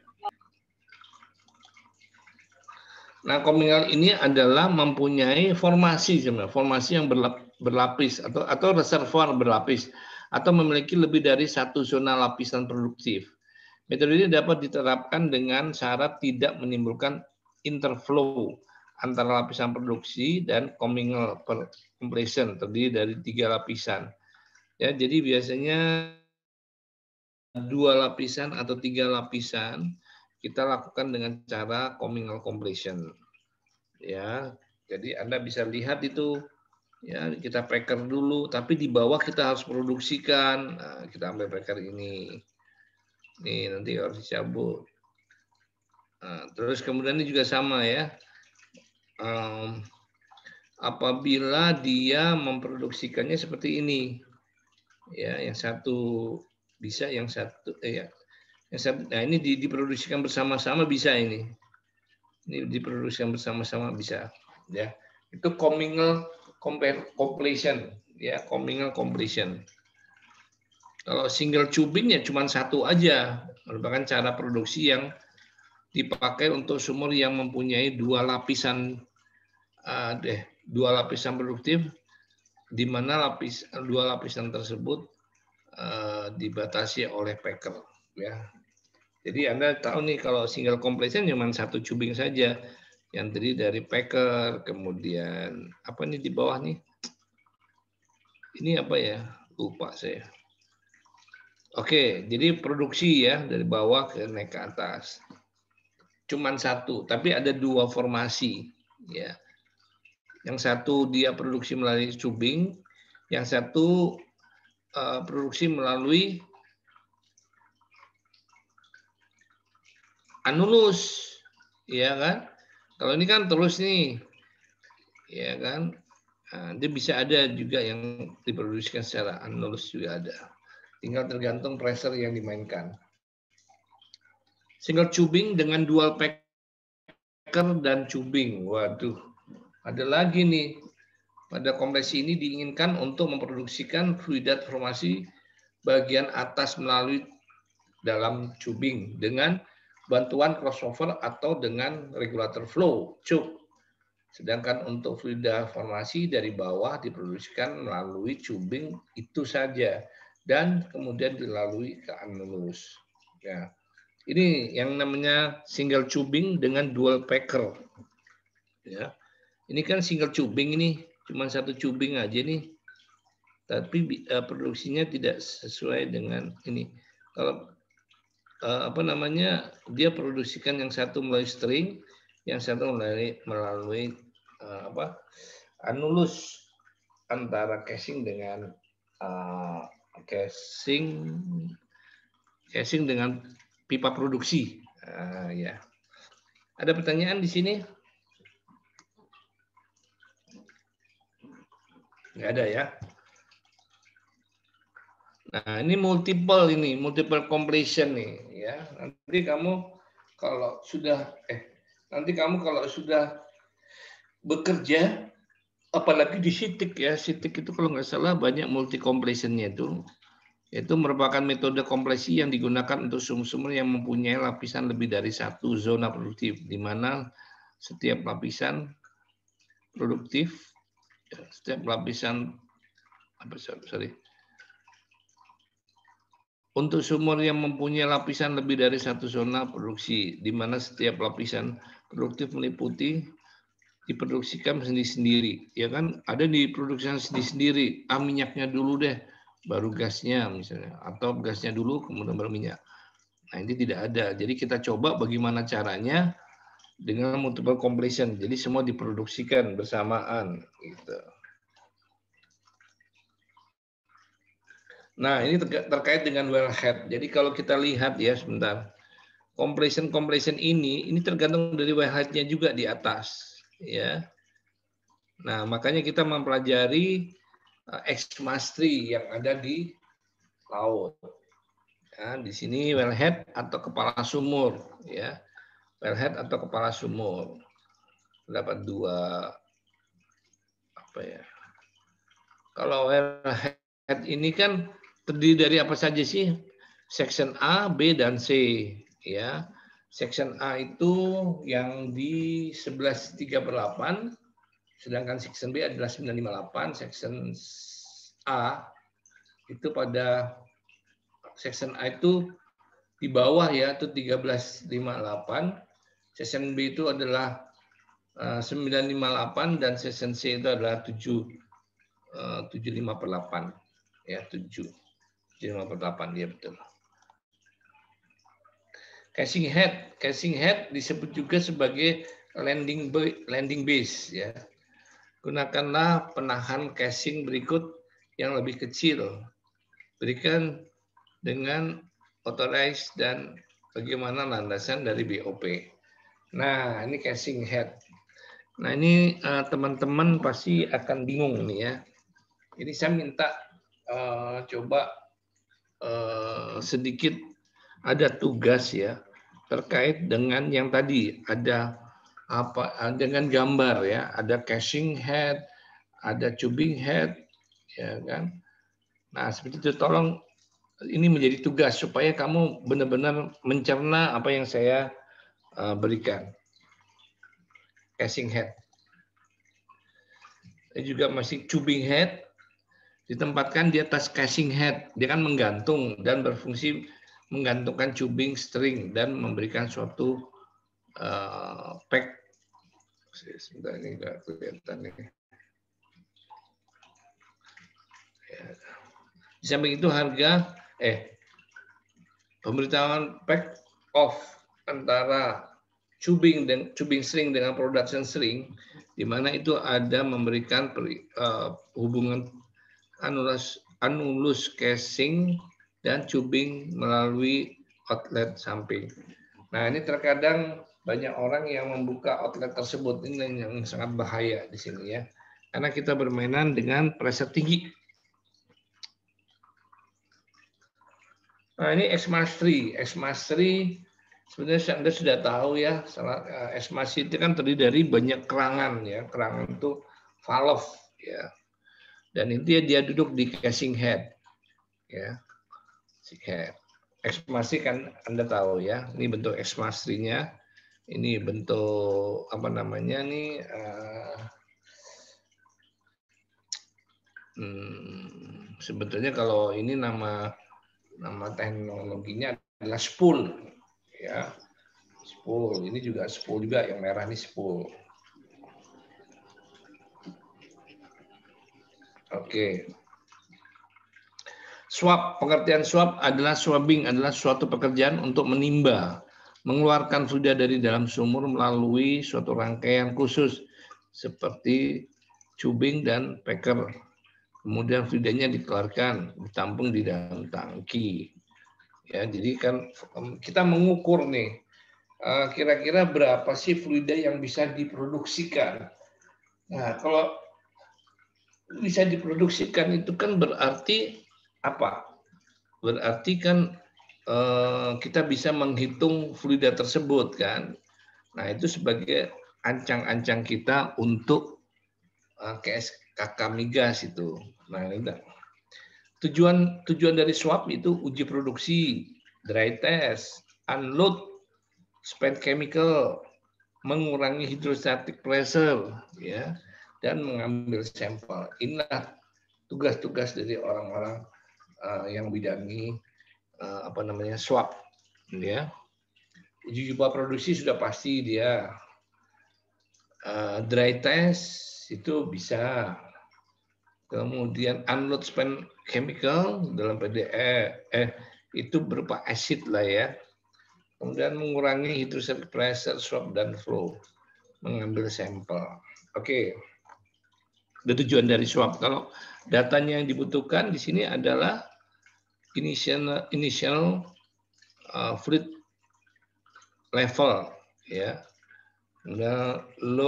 Nah, commingle ini adalah mempunyai formasi sebenarnya, formasi yang berlapis atau reservoir berlapis atau memiliki lebih dari satu zona lapisan produktif. Metode ini dapat diterapkan dengan syarat tidak menimbulkan interflow antara lapisan produksi dan commingle completion terdiri dari 3 lapisan. Ya, jadi biasanya 2 lapisan atau 3 lapisan kita lakukan dengan cara commingle completion. Ya, jadi Anda bisa lihat itu, ya, kita packer dulu, tapi di bawah kita harus produksikan. Nah, kita ambil packer ini. Nih, nanti harus dicabut. Nah, terus kemudian ini juga sama, ya. Apabila dia memproduksikannya seperti ini, ya, yang satu bisa, yang satu, nah ini diproduksikan bersama-sama bisa ini. Ini diproduksikan bersama-sama bisa, ya. Itu commingle completion, ya, commingle completion. Kalau single tubing ya cuma satu aja, merupakan cara produksi yang dipakai untuk sumur yang mempunyai 2 lapisan produktif, di mana 2 lapisan tersebut dibatasi oleh packer, ya. Jadi Anda tahu nih kalau single completion cuma 1 tubing saja yang terdiri dari packer, kemudian apa nih di bawah nih? Ini apa ya? Lupa saya. Oke, jadi produksi ya dari bawah ke naik ke atas. Cuman satu, tapi ada dua formasi ya. Yang satu dia produksi melalui tubing, yang satu produksi melalui anulus, ya kan? Kalau ini kan terus nih, ya kan? Nah, dia bisa ada juga yang diproduksikan secara anulus juga ada. Tinggal tergantung pressure yang dimainkan. Single tubing dengan dual packer dan tubing. Waduh, ada lagi nih. Pada kompresi ini diinginkan untuk memproduksikan fluidat formasi bagian atas melalui dalam tubing dengan bantuan crossover atau dengan regulator flow, CUP. Sedangkan untuk fluida formasi dari bawah diproduksikan melalui tubing itu saja dan kemudian dilalui ke anulus. Ya. Ini yang namanya single tubing dengan dual packer. Ya. Ini kan single tubing ini, cuma satu tubing aja nih. Tapi produksinya tidak sesuai dengan ini. Kalau dia produksikan yang satu melalui string, yang satu melalui anulus antara casing dengan casing dengan pipa produksi. Ya. Ada pertanyaan di sini? Nggak ada ya. Nah, ini multiple completion nih ya. Nanti kamu kalau sudah bekerja, apalagi di SITIK ya, SITIK itu kalau nggak salah banyak multi completion-nya itu merupakan metode kompresi yang digunakan untuk sumber-sumber yang mempunyai lapisan lebih dari satu zona produktif, di mana setiap lapisan produktif, untuk sumur yang mempunyai lapisan lebih dari satu zona produksi, di mana setiap lapisan produktif diproduksikan sendiri-sendiri. Ya kan, ada diproduksikan sendiri-sendiri. Minyaknya dulu deh, baru gasnya misalnya. Atau gasnya dulu, kemudian baru minyak. Nah, ini tidak ada. Jadi kita coba bagaimana caranya dengan multiple completion. Jadi semua diproduksikan bersamaan. Gitu. Nah, ini terkait dengan wellhead. Jadi kalau kita lihat ya sebentar, compression ini tergantung dari wellhead-nya juga di atas, ya. Nah, makanya kita mempelajari ex-mastri yang ada di laut. Ya, di sini wellhead atau kepala sumur, ya. Wellhead atau kepala sumur. Dapat dua apa ya? Kalau wellhead ini kan terdiri dari apa saja sih? Section A, B, dan C. Ya, Section A itu yang di 11/3/8, sedangkan Section B adalah 9/58. Section A itu pada Section A itu di bawah ya, itu 13/58. Section B itu adalah 9/58 dan Section C itu adalah 7/5/8. Ya, 7/5/8 ya betul. Casing head disebut juga sebagai landing base ya. Gunakanlah penahan casing berikut yang lebih kecil. Berikan dengan authorized dan bagaimana landasan dari BOP. Nah, ini casing head. Nah, ini teman-teman pasti akan bingung nih ya. Ini saya minta coba sedikit ada tugas ya terkait dengan yang tadi ada apa dengan gambar ya, ada casing head, ada tubing head, ya kan. Nah, seperti itu tolong ini menjadi tugas supaya kamu benar-benar mencerna apa yang saya berikan. Casing head. Dan juga masih tubing head ditempatkan di atas casing head. Dia kan menggantung dan berfungsi menggantungkan tubing string dan memberikan suatu pack. Sebentar ini nggak kelihatan nih. Ya. Di samping itu pemberitahuan pack off antara tubing string dengan production string, di mana itu ada memberikan hubungan anulus casing dan tubing melalui outlet samping. Nah, ini terkadang banyak orang yang membuka outlet tersebut, ini yang sangat bahaya di sini ya. Karena kita bermainan dengan pressure tinggi. Nah, ini X-Mastery. X-Mastery sebenarnya Anda sudah tahu ya, X-Mastery itu kan terdiri dari banyak kerangan ya. Kerangan itu valve ya. Dan intinya dia duduk di casing head ya. Casing head. X-Mastery kan Anda tahu ya. Ini bentuk X-Mastery-nya. Ini bentuk apa namanya nih? Sebetulnya kalau ini nama teknologinya adalah spool ya, spool. Ini juga spool juga, yang merah ini spool. Oke. Swab, pengertian swab adalah swabbing adalah suatu pekerjaan untuk menimba, mengeluarkan fluida dari dalam sumur melalui suatu rangkaian khusus seperti tubing dan packer. Kemudian fluidanya dikeluarkan, ditampung di dalam tangki. Ya, jadi kan kita mengukur nih, kira-kira berapa sih fluida yang bisa diproduksikan. Nah, kalau bisa diproduksikan itu kan berarti apa? Berarti kan kita bisa menghitung fluida tersebut kan. Nah, itu sebagai ancang-ancang kita untuk KSKK migas itu. Nah, ini tujuan dari swab itu uji produksi, dry test, unload, spent chemical, mengurangi hydrostatic pressure, ya, dan mengambil sampel. Inilah tugas-tugas dari orang-orang yang bidangi swab, ya. Uji coba produksi sudah pasti dia. Dry test itu bisa. Kemudian unload spent chemical dalam PDE itu berupa acid lah ya. Kemudian mengurangi hydrostatic pressure, swab dan flow, mengambil sampel. Oke. Itu tujuan dari swab. Kalau datanya yang dibutuhkan di sini adalah initial fluid level ya. Kemudian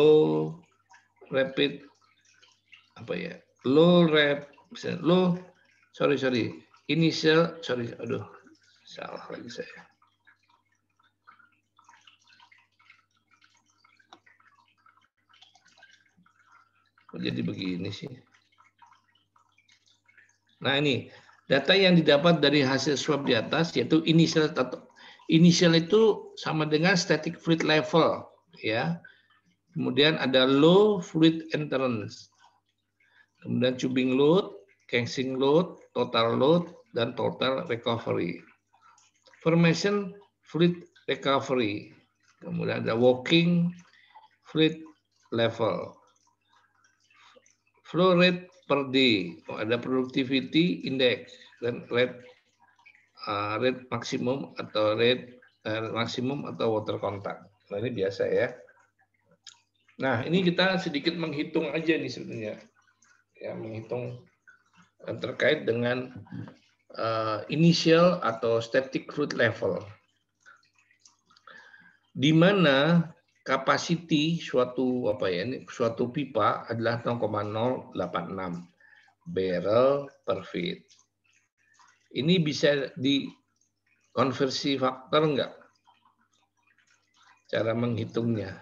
salah lagi saya. Kok jadi begini sih? Nah, ini data yang didapat dari hasil swab di atas yaitu initial itu sama dengan static fluid level ya. Kemudian ada low fluid entrance. Kemudian tubing load, casing load, total load, dan total recovery. Formation fluid recovery. Kemudian ada working fluid level. Flow rate per day. Ada productivity index dan rate maksimum atau rate maksimum atau water contact. Nah, ini biasa ya. Nah, ini kita sedikit menghitung aja nih sebenarnya. Ya, menghitung terkait dengan initial atau static fluid level, di mana kapasiti suatu pipa adalah 0,086 barrel per feet. Ini bisa dikonversi faktor enggak? Cara menghitungnya.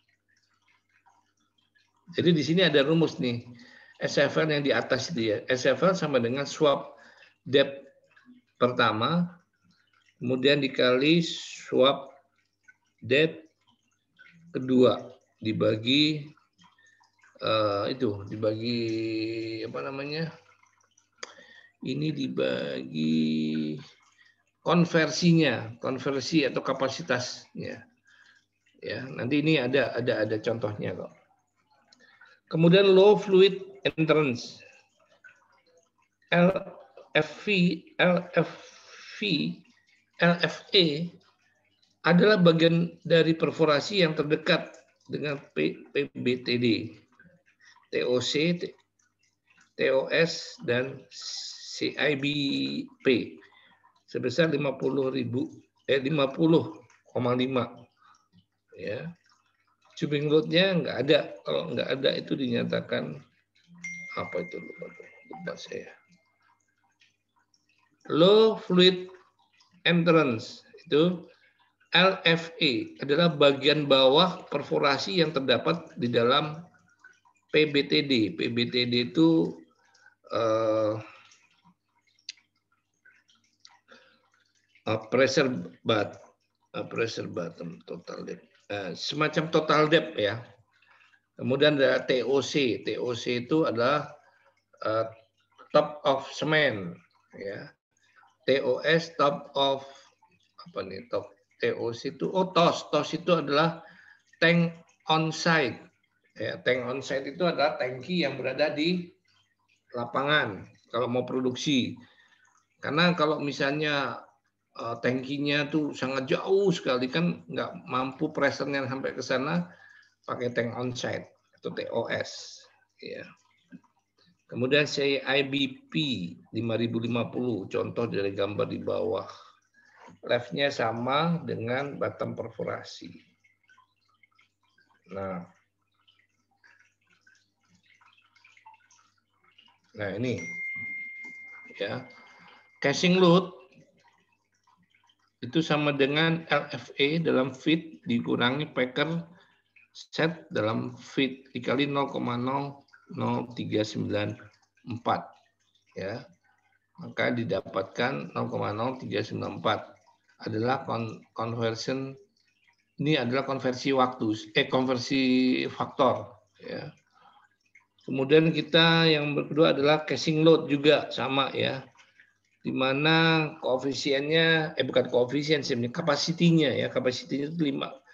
Jadi di sini ada rumus nih. SFR yang di atas dia. SFR sama dengan swab depth pertama, kemudian dikali swab depth kedua, dibagi ini dibagi konversi atau kapasitasnya. Ya, nanti ini ada contohnya kok. Kemudian low fluid entrance. LFE adalah bagian dari perforasi yang terdekat dengan PBTD, TOC, TOS, dan CIBP sebesar 50,5 ya. Tubing load-nya nggak ada. Kalau nggak ada itu dinyatakan apa itu, lupa saya. Low fluid entrance itu LFE adalah bagian bawah perforasi yang terdapat di dalam PBTD. PBTD itu pressure bottom total depth, semacam total depth ya. Kemudian ada TOC. TOC itu adalah top of cement ya. TOS top of apa nih, top TOC itu TOS. TOS itu adalah tank on site. Ya, tank on site itu adalah tangki yang berada di lapangan kalau mau produksi. Karena kalau misalnya tangkinya tuh sangat jauh sekali kan nggak mampu pressure-nya sampai ke sana, pakai tank on site atau TOS ya. Kemudian CIBP 5050, contoh dari gambar di bawah. Left-nya sama dengan bottom perforasi. Nah ini ya, casing load itu sama dengan LFE dalam feet dikurangi packer set dalam feet dikali 0,00394 ya, maka didapatkan 0,0394 adalah conversion, ini adalah konversi waktu, konversi faktor ya. Kemudian kita yang kedua adalah casing load juga sama ya, di mana koefisiennya bukan koefisien sih, kapasitinya ya, kapasitinya itu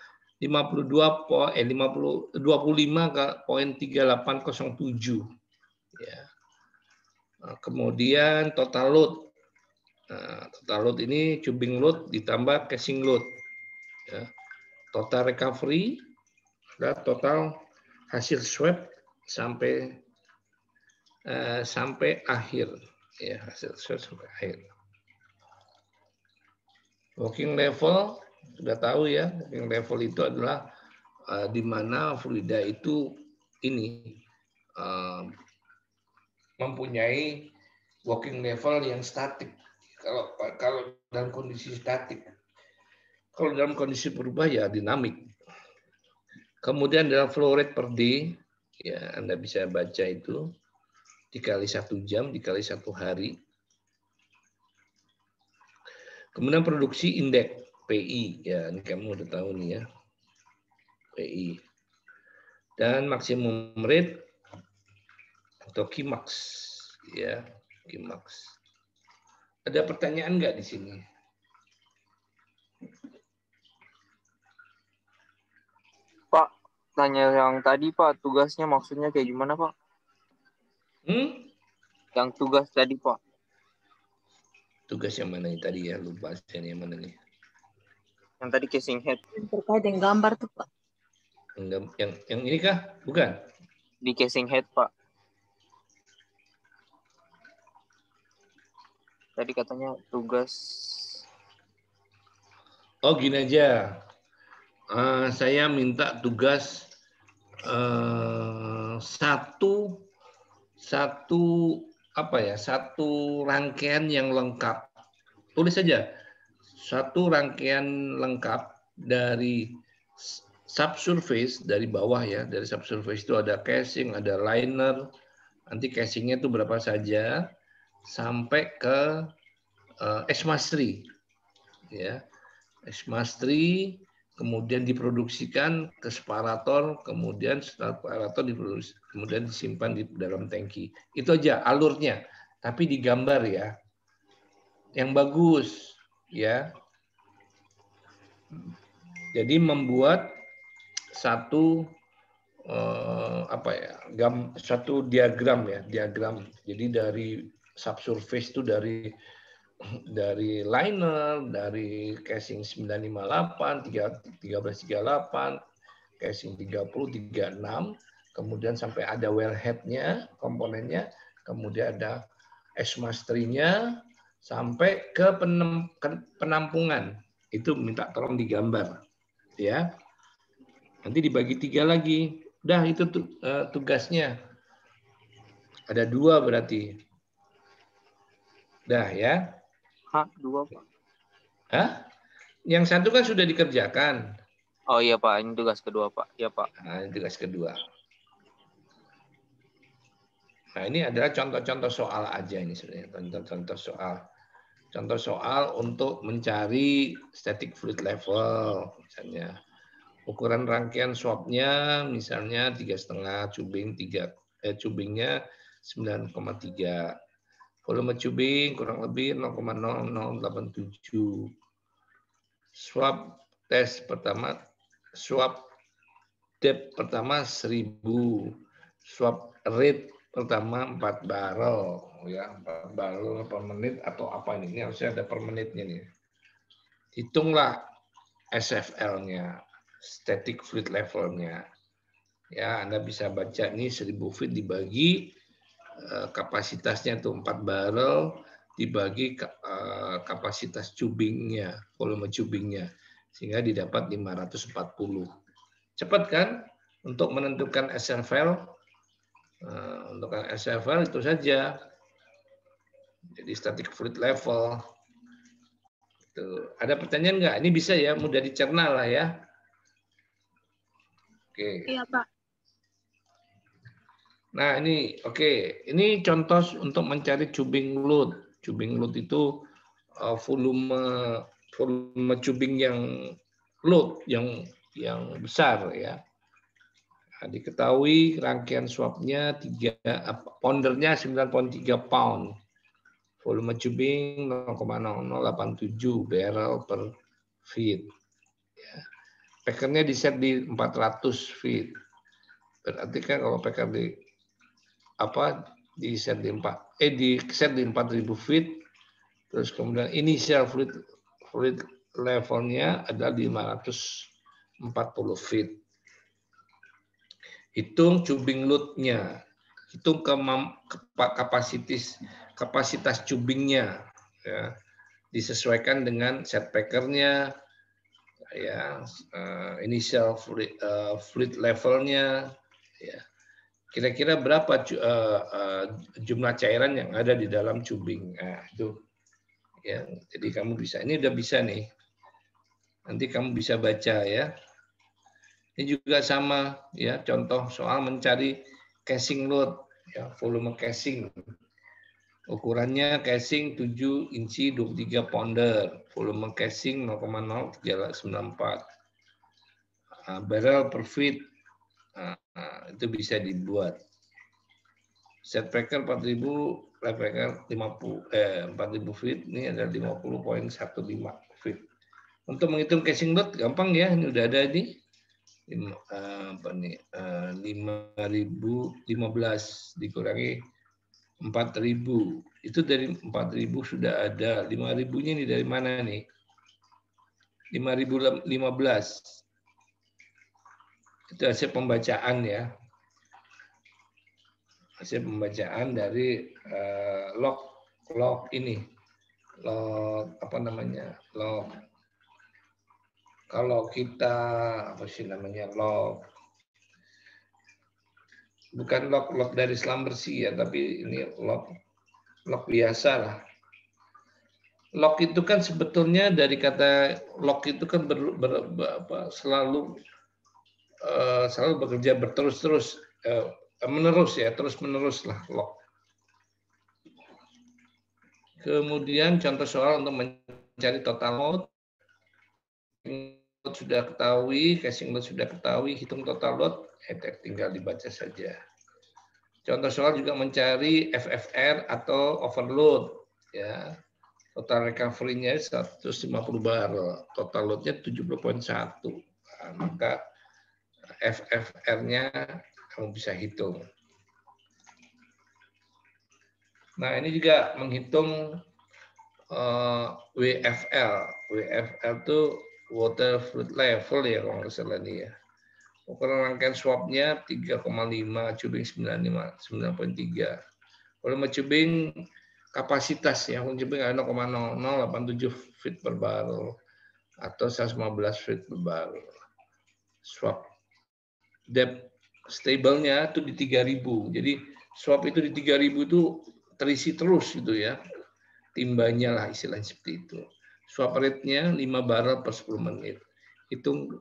25,3807 ya. Nah, kemudian total load. Nah, total load ini tubing load ditambah casing load ya. Total recovery adalah total hasil swab sampai akhir ya, hasil swab sampai akhir. Working level sudah tahu ya, working level itu adalah di mana fluida itu ini mempunyai working level yang statik. Kalau dalam kondisi statik, kalau dalam kondisi berubah ya dinamik. Kemudian adalah flow rate per day, ya Anda bisa baca itu dikali 1 jam dikali 1 hari. Kemudian produksi indeks PI, ya ini kamu udah tahu nih ya, PI. Dan maksimum rate atau Qmax, ya Qmax. Ada pertanyaan nggak di sini? Pak, tanya yang tadi Pak, tugasnya maksudnya kayak gimana Pak? Yang tugas tadi Pak. Tugas yang mana yang tadi ya? Lupa saya yang mana nih? Yang tadi casing head. Terkait dengan gambar tuh Pak. Yang ini kah? Bukan? Di casing head Pak. Tadi katanya tugas. Oh gini aja. Saya minta tugas satu rangkaian yang lengkap. Tulis saja satu rangkaian lengkap dari subsurface, dari bawah ya, dari subsurface itu ada casing, ada liner, nanti casingnya itu berapa saja, sampai ke exmastry, ya, exmastry, kemudian diproduksikan ke separator, kemudian separator diproduksi, kemudian disimpan di dalam tangki. Itu aja alurnya, tapi digambar ya, yang bagus, ya. Jadi membuat satu satu diagram ya, diagram. Jadi dari subsurface itu dari dari liner, dari casing 958, 1338, casing 30, 36, kemudian sampai ada wellhead-nya, komponennya, kemudian ada S-mastery-nya, sampai ke penampungan. Itu minta tolong digambar. Ya. Nanti dibagi 3 lagi. Udah itu tugasnya. Ada 2 berarti. Dah ya. Hah, 2 Pak. Hah? Yang satu kan sudah dikerjakan. Oh iya Pak, ini tugas kedua Pak. Iya Pak. Nah, ini tugas kedua. Nah, ini adalah contoh-contoh soal aja ini sebenarnya. Contoh-contoh soal. Contoh soal untuk mencari static fluid level. Misalnya ukuran rangkaian swabnya misalnya 3,5, cubingnya 9,3. Volume tubing kurang lebih 0,0087. Swab tes pertama, swab depth pertama 1000. Swab rate pertama 4 barrel. Ya, 4 barrel per menit atau apa ini? Ini harusnya ada per menitnya nih. Hitunglah SFL-nya, static fluid level-nya. Ya, Anda bisa baca nih 1000 feet dibagi kapasitasnya itu 4 barrel dibagi kapasitas tubingnya, volume tubingnya, sehingga didapat 540. Cepat kan untuk menentukan SFL? Untuk SFL itu saja. Jadi static fluid level. Tuh. Ada pertanyaan nggak? Ini bisa ya, mudah dicerna lah ya. Oke. Iya, Pak. Nah ini oke. Ini contoh untuk mencari tubing load. Tubing load itu volume tubing yang load yang besar ya. Nah, diketahui rangkaian swabnya poundernya 9,3 pound. Volume tubing 0,0087 barrel per feet. Ya. Packernya di-set di 400 feet. Berarti kan kalau packer di-set di 4.000 feet, terus kemudian initial fluid levelnya adalah 540 feet. Hitung tubing load-nya, hitung kapasitas tubingnya, ya. Disesuaikan dengan set packernya, ya, initial fluid levelnya, ya. Kira-kira berapa jumlah cairan yang ada di dalam tubing. Nah, itu. Ya, jadi kamu bisa, ini udah bisa nih. Nanti kamu bisa baca ya. Ini juga sama ya, contoh soal mencari casing load, ya, volume casing. Ukurannya casing 7 inci 23 pounder, volume casing 0,0394. Barrel per feet. Itu bisa dibuat. Set packer 4.000, lap packer 4.000 feet, ini ada 50,15 feet. Untuk menghitung casing load gampang ya, ini udah ada ini. 5.015 dikurangi 4.000. Itu dari 4.000 sudah ada. 5.000-nya ini dari mana nih? 5.015. Itu hasil pembacaan ya. Hasil pembacaan dari log ini. Log apa namanya? Log. Kalau kita apa sih namanya? Log. Bukan log dari selam bersih ya, tapi ini log biasa lah. Log itu kan sebetulnya dari kata log itu kan selalu bekerja berterus-terus, menerus ya, terus-menerus lah log. Kemudian contoh soal untuk mencari total load. Sudah ketahui, casing load sudah ketahui, hitung total load, tinggal dibaca saja. Contoh soal juga mencari FFR atau overload, ya. Total recovery-nya 150 barrel, total load-nya 70,1. Nah, maka FFR-nya kamu bisa hitung. Nah, ini juga menghitung WFL. WFL itu water fluid level ya kalau nggak salah ini ya. Ukuran rangkaian swabnya 3,5, cubing 9,3. Kalau mau cubing kapasitas ya, cubing 0,0087 feet per barrel atau 115 feet per barrel. Swab depth stable-nya itu di 3000. Jadi swab itu di 3000 itu terisi terus gitu ya. Timbanya lah istilahnya seperti itu. Swab rate-nya 5 barrel per 10 menit. Hitung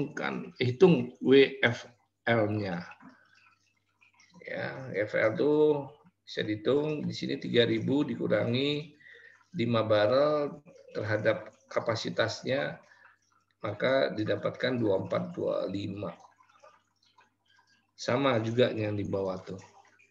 WFL-nya. Ya, WFL itu bisa dihitung di sini 3000 dikurangi 5 barrel terhadap kapasitasnya, maka didapatkan 2425. Sama juga yang di bawah tuh.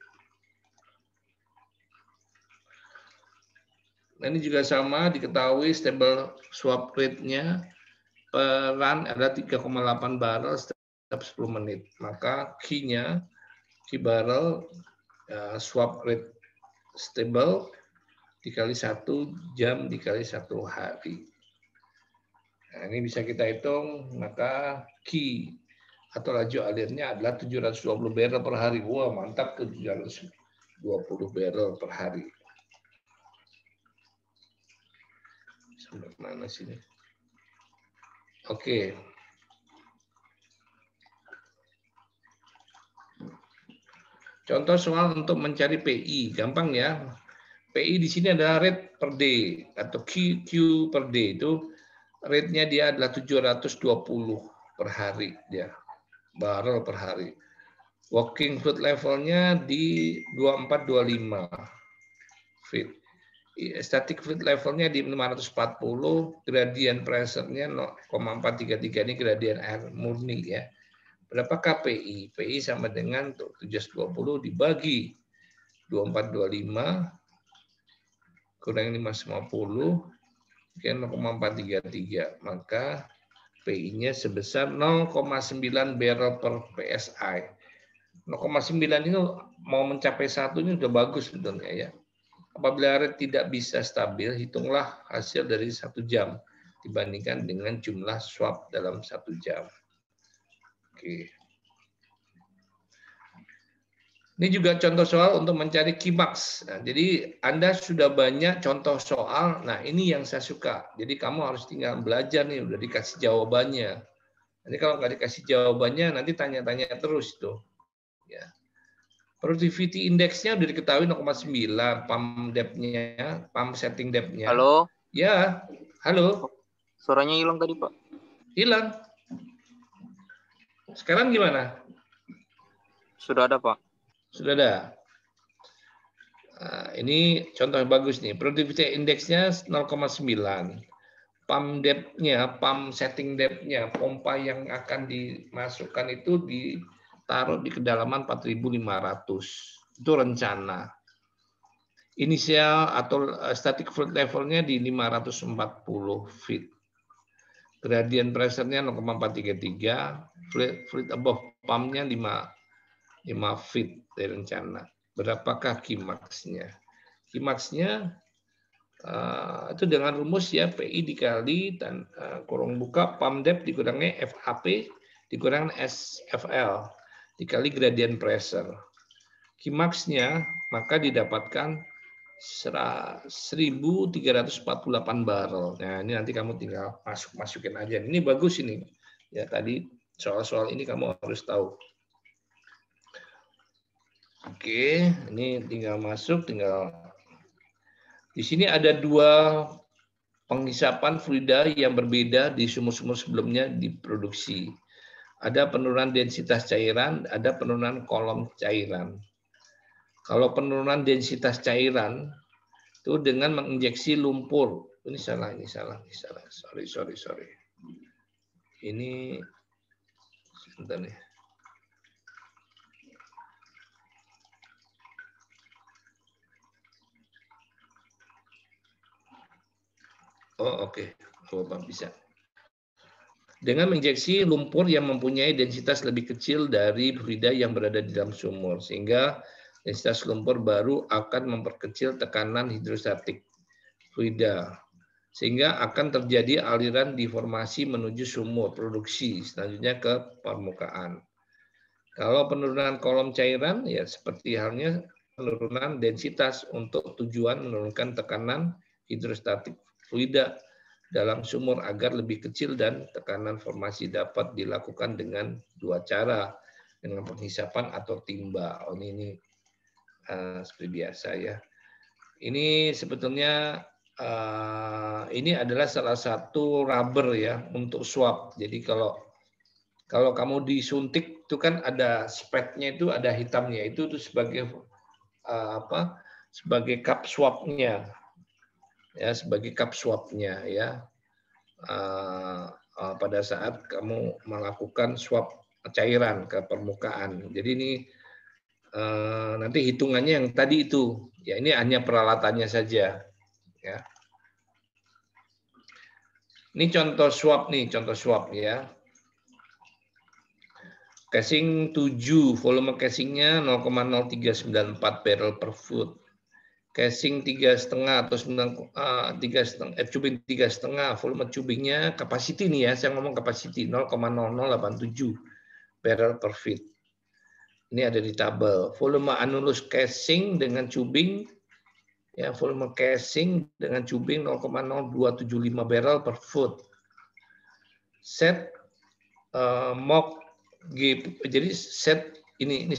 Nah, ini juga sama, diketahui stable swab rate-nya per run ada 3,8 barrel setiap 10 menit. Maka Q-nya, Q barrel swab rate stable dikali 1 jam dikali 1 hari. Nah, ini bisa kita hitung, maka Q atau laju alirnya adalah 720 barrel per hari. Wah, mantap tuh, 720 barrel per hari. Sampai mana sini? Oke. Contoh soal untuk mencari PI, gampang ya. PI di sini adalah rate per day atau Q per day, itu rate-nya dia adalah 720 per hari dia, barrel per hari. Working fluid levelnya di 2425 feet. Static fluid levelnya di 540, gradient pressure-nya 0,433, ini gradient air murni ya. Berapakah PI? PI sama dengan 720 dibagi 2425 kurang 550, kan 0,433. Maka PI-nya sebesar 0,9 barrel per PSI. 0,9 ini mau mencapai 1 ini udah bagus sebetulnya ya. Apabila rate tidak bisa stabil, hitunglah hasil dari 1 jam dibandingkan dengan jumlah swab dalam 1 jam. Oke. Ini juga contoh soal untuk mencari Qmax. Nah, jadi Anda sudah banyak contoh soal. Nah, ini yang saya suka. Jadi kamu harus tinggal belajar nih, udah dikasih jawabannya. Nanti kalau nggak dikasih jawabannya, nanti tanya-tanya terus tuh. Ya. Productivity index-nya udah diketahui 0,9, pump depth-nya, pump setting depth-nya. Halo? Ya, halo. Suaranya hilang tadi, Pak. Hilang. Sekarang gimana? Sudah ada, Pak. Sudah ada. Nah, ini contoh yang bagus nih. Productivity index-nya 0,9. Pump depth-nya, pump setting depth-nya, pompa yang akan dimasukkan itu ditaruh di kedalaman 4.500. Itu rencana. Inisial atau static fluid level-nya di 540 feet. Gradient pressure-nya 0,433. Fluid above pump-nya 5 feet dari rencana. Berapakah Qmax-nya? Qmax-nya itu dengan rumus ya PI dikali dan kurung buka pump depth dikurangi FAP dikurangi SFL dikali gradient pressure. Qmax-nya maka didapatkan 1.348 barrel. Nah, ini nanti kamu tinggal masukin aja. Ini bagus ini. Ya, tadi soal-soal ini kamu harus tahu. Oke, ini tinggal masuk, di sini ada 2 penghisapan fluida yang berbeda di sumur-sumur sebelumnya diproduksi. Ada penurunan densitas cairan, ada penurunan kolom cairan. Kalau penurunan densitas cairan itu dengan menginjeksi lumpur. Ini salah. Sorry. Ini sebentar nih. Oh, oke. Bapak bisa. Dengan menginjeksi lumpur yang mempunyai densitas lebih kecil dari fluida yang berada di dalam sumur, sehingga densitas lumpur baru akan memperkecil tekanan hidrostatik. fluida, sehingga akan terjadi aliran deformasi menuju sumur produksi, selanjutnya ke permukaan. Kalau penurunan kolom cairan, ya seperti halnya penurunan densitas untuk tujuan menurunkan tekanan hidrostatik fluida dalam sumur agar lebih kecil, dan tekanan formasi dapat dilakukan dengan dua cara, dengan penghisapan atau timba. Oh, ini seperti biasa ya. Ini sebetulnya ini adalah salah satu rubber ya untuk swab. Jadi kalau kamu disuntik itu kan ada spatnya, itu ada hitamnya, itu sebagai sebagai cup swabnya ya, sebagai cup swabnya ya. Pada saat kamu melakukan swab cairan ke permukaan. Jadi ini nanti hitungannya yang tadi itu ya, ini hanya peralatannya saja ya. Ini contoh swab nih, contoh swab ya. Casing 7, volume casingnya 0,0394 barrel per foot. Casing 3,5 atau 3,5, cubing 3,5, volume cubingnya capacity nih ya, saya ngomong capacity 0,0087 barrel per feet. Ini ada di tabel. Volume annulus casing dengan cubing, ya volume casing dengan cubing 0,0275 barrel per foot. Set mock G, jadi set ini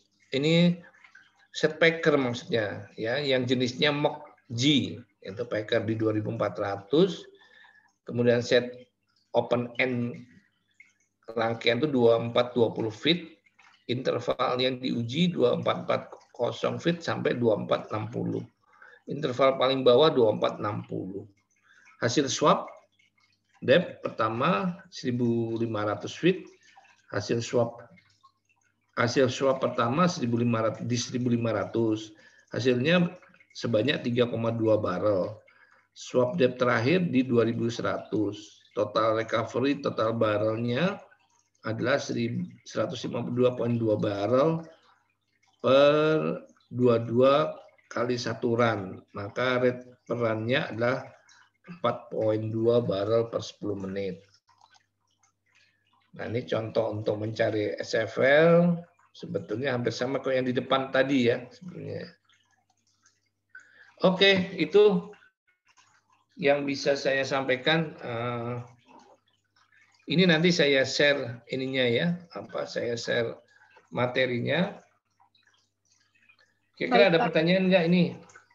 set packer maksudnya ya, yang jenisnya mock G, itu packer di 2400. Kemudian set open end rangkaian itu 2420 feet, interval yang diuji 2440 feet sampai 2460. Interval paling bawah 2460. Hasil swab depth pertama 1500 feet. Hasil swab pertama 1.500 di 1.500. Hasilnya sebanyak 3,2 barrel. Swab depth terakhir di 2.100. Total recovery, total barrelnya adalah 152,2 barrel per 22 kali 1 run. Maka rate per runnya adalah 4,2 barrel per 10 menit. Nah, ini contoh untuk mencari SFL, sebetulnya hampir sama kayak yang di depan tadi ya sebenarnya. Oke, itu yang bisa saya sampaikan. Ini nanti saya share ininya ya, saya share materinya. Kira-kira ada pertanyaan nggak ini?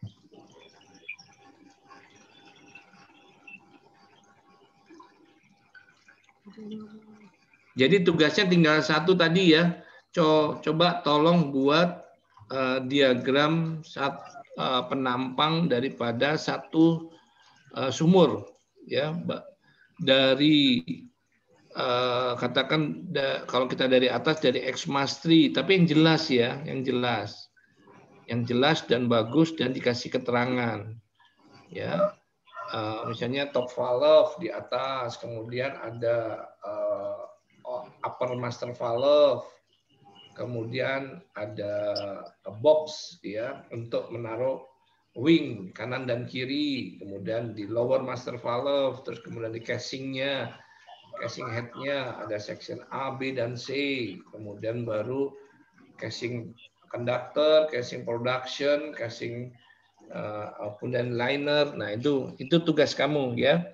Jadi tugasnya tinggal satu tadi ya. Coba tolong buat diagram penampang daripada satu sumur ya. Dari katakan kalau kita dari atas dari X-Mastri, tapi yang jelas ya, yang jelas dan bagus dan dikasih keterangan ya. Misalnya top valve di atas, kemudian ada upper master valve, kemudian ada box ya untuk menaruh wing kanan dan kiri, kemudian di lower master valve, terus kemudian di casingnya, casing headnya ada section A, B dan C, kemudian baru casing conductor, casing production, casing kemudian liner. Nah itu tugas kamu ya.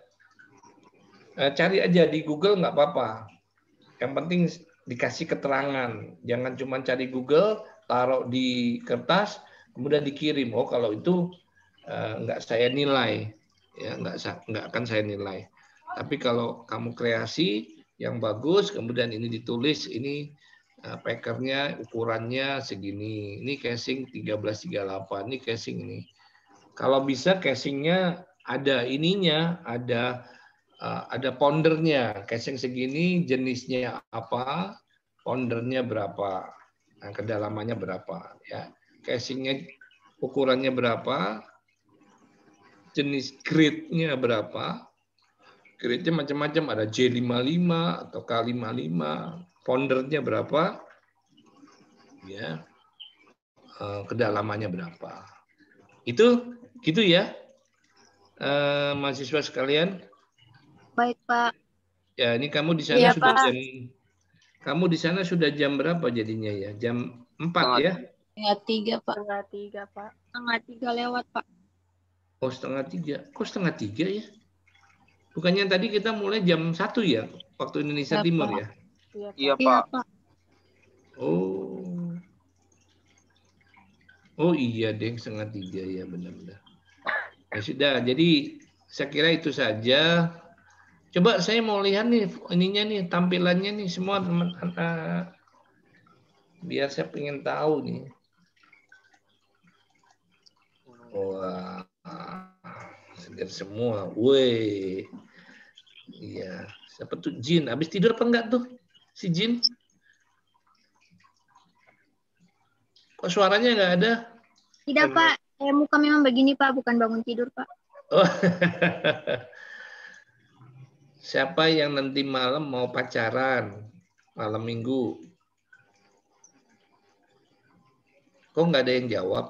Cari aja di Google nggak apa-apa. Yang penting dikasih keterangan. Jangan cuma cari Google, taruh di kertas, kemudian dikirim. Oh kalau itu nggak saya nilai, ya nggak akan saya nilai. Tapi kalau kamu kreasi yang bagus, kemudian ini ditulis, ini packernya ukurannya segini, ini casing 1338, ini casing ini. Kalau bisa casingnya ada ininya, ada pondernya, casing segini jenisnya apa, pondernya berapa, nah, kedalamannya berapa, ya, casingnya ukurannya berapa, jenis grade-nya berapa, grade-nya macam-macam, ada J55 atau K55, pondernya berapa, ya, kedalamannya berapa, itu gitu ya. mahasiswa sekalian? Baik, Pak. Ya, ini kamu di sana Iya, sudah Pak. kamu di sana sudah jam berapa jadinya ya? Jam 4 ya? Setengah 3, Pak. Setengah 3, Pak. Setengah 3 lewat, Pak. Oh, setengah 3. Kok setengah 3 ya? Bukannya tadi kita mulai jam 1 ya? Waktu Indonesia Ya, Timur Pak. ya? Iya, Iya, Pak. Pak. Oh. Oh iya, deh, setengah 3 ya, benar-benar. Ya sudah, jadi saya kira itu saja. Coba saya mau lihat nih ininya nih, tampilannya nih semua teman-teman. Biar saya pengen tahu nih. Wah, segar semua. Woi. Iya, siapa tuh Jin? Habis tidur apa enggak tuh si Jin? Kok suaranya enggak ada? Tidak, Pak. Muka memang begini, Pak. Bukan bangun tidur, Pak. Oh. Siapa yang nanti malam mau pacaran? Malam minggu. Kok nggak ada yang jawab?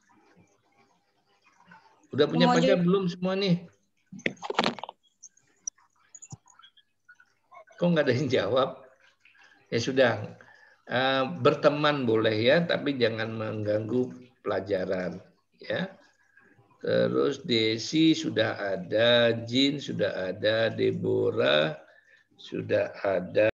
Udah punya Mau pacar belum semua nih? Kok nggak ada yang jawab? Ya sudah, berteman boleh ya, tapi jangan mengganggu pelajaran. Ya. Terus Desi sudah ada, Jin sudah ada, Deborah sudah ada.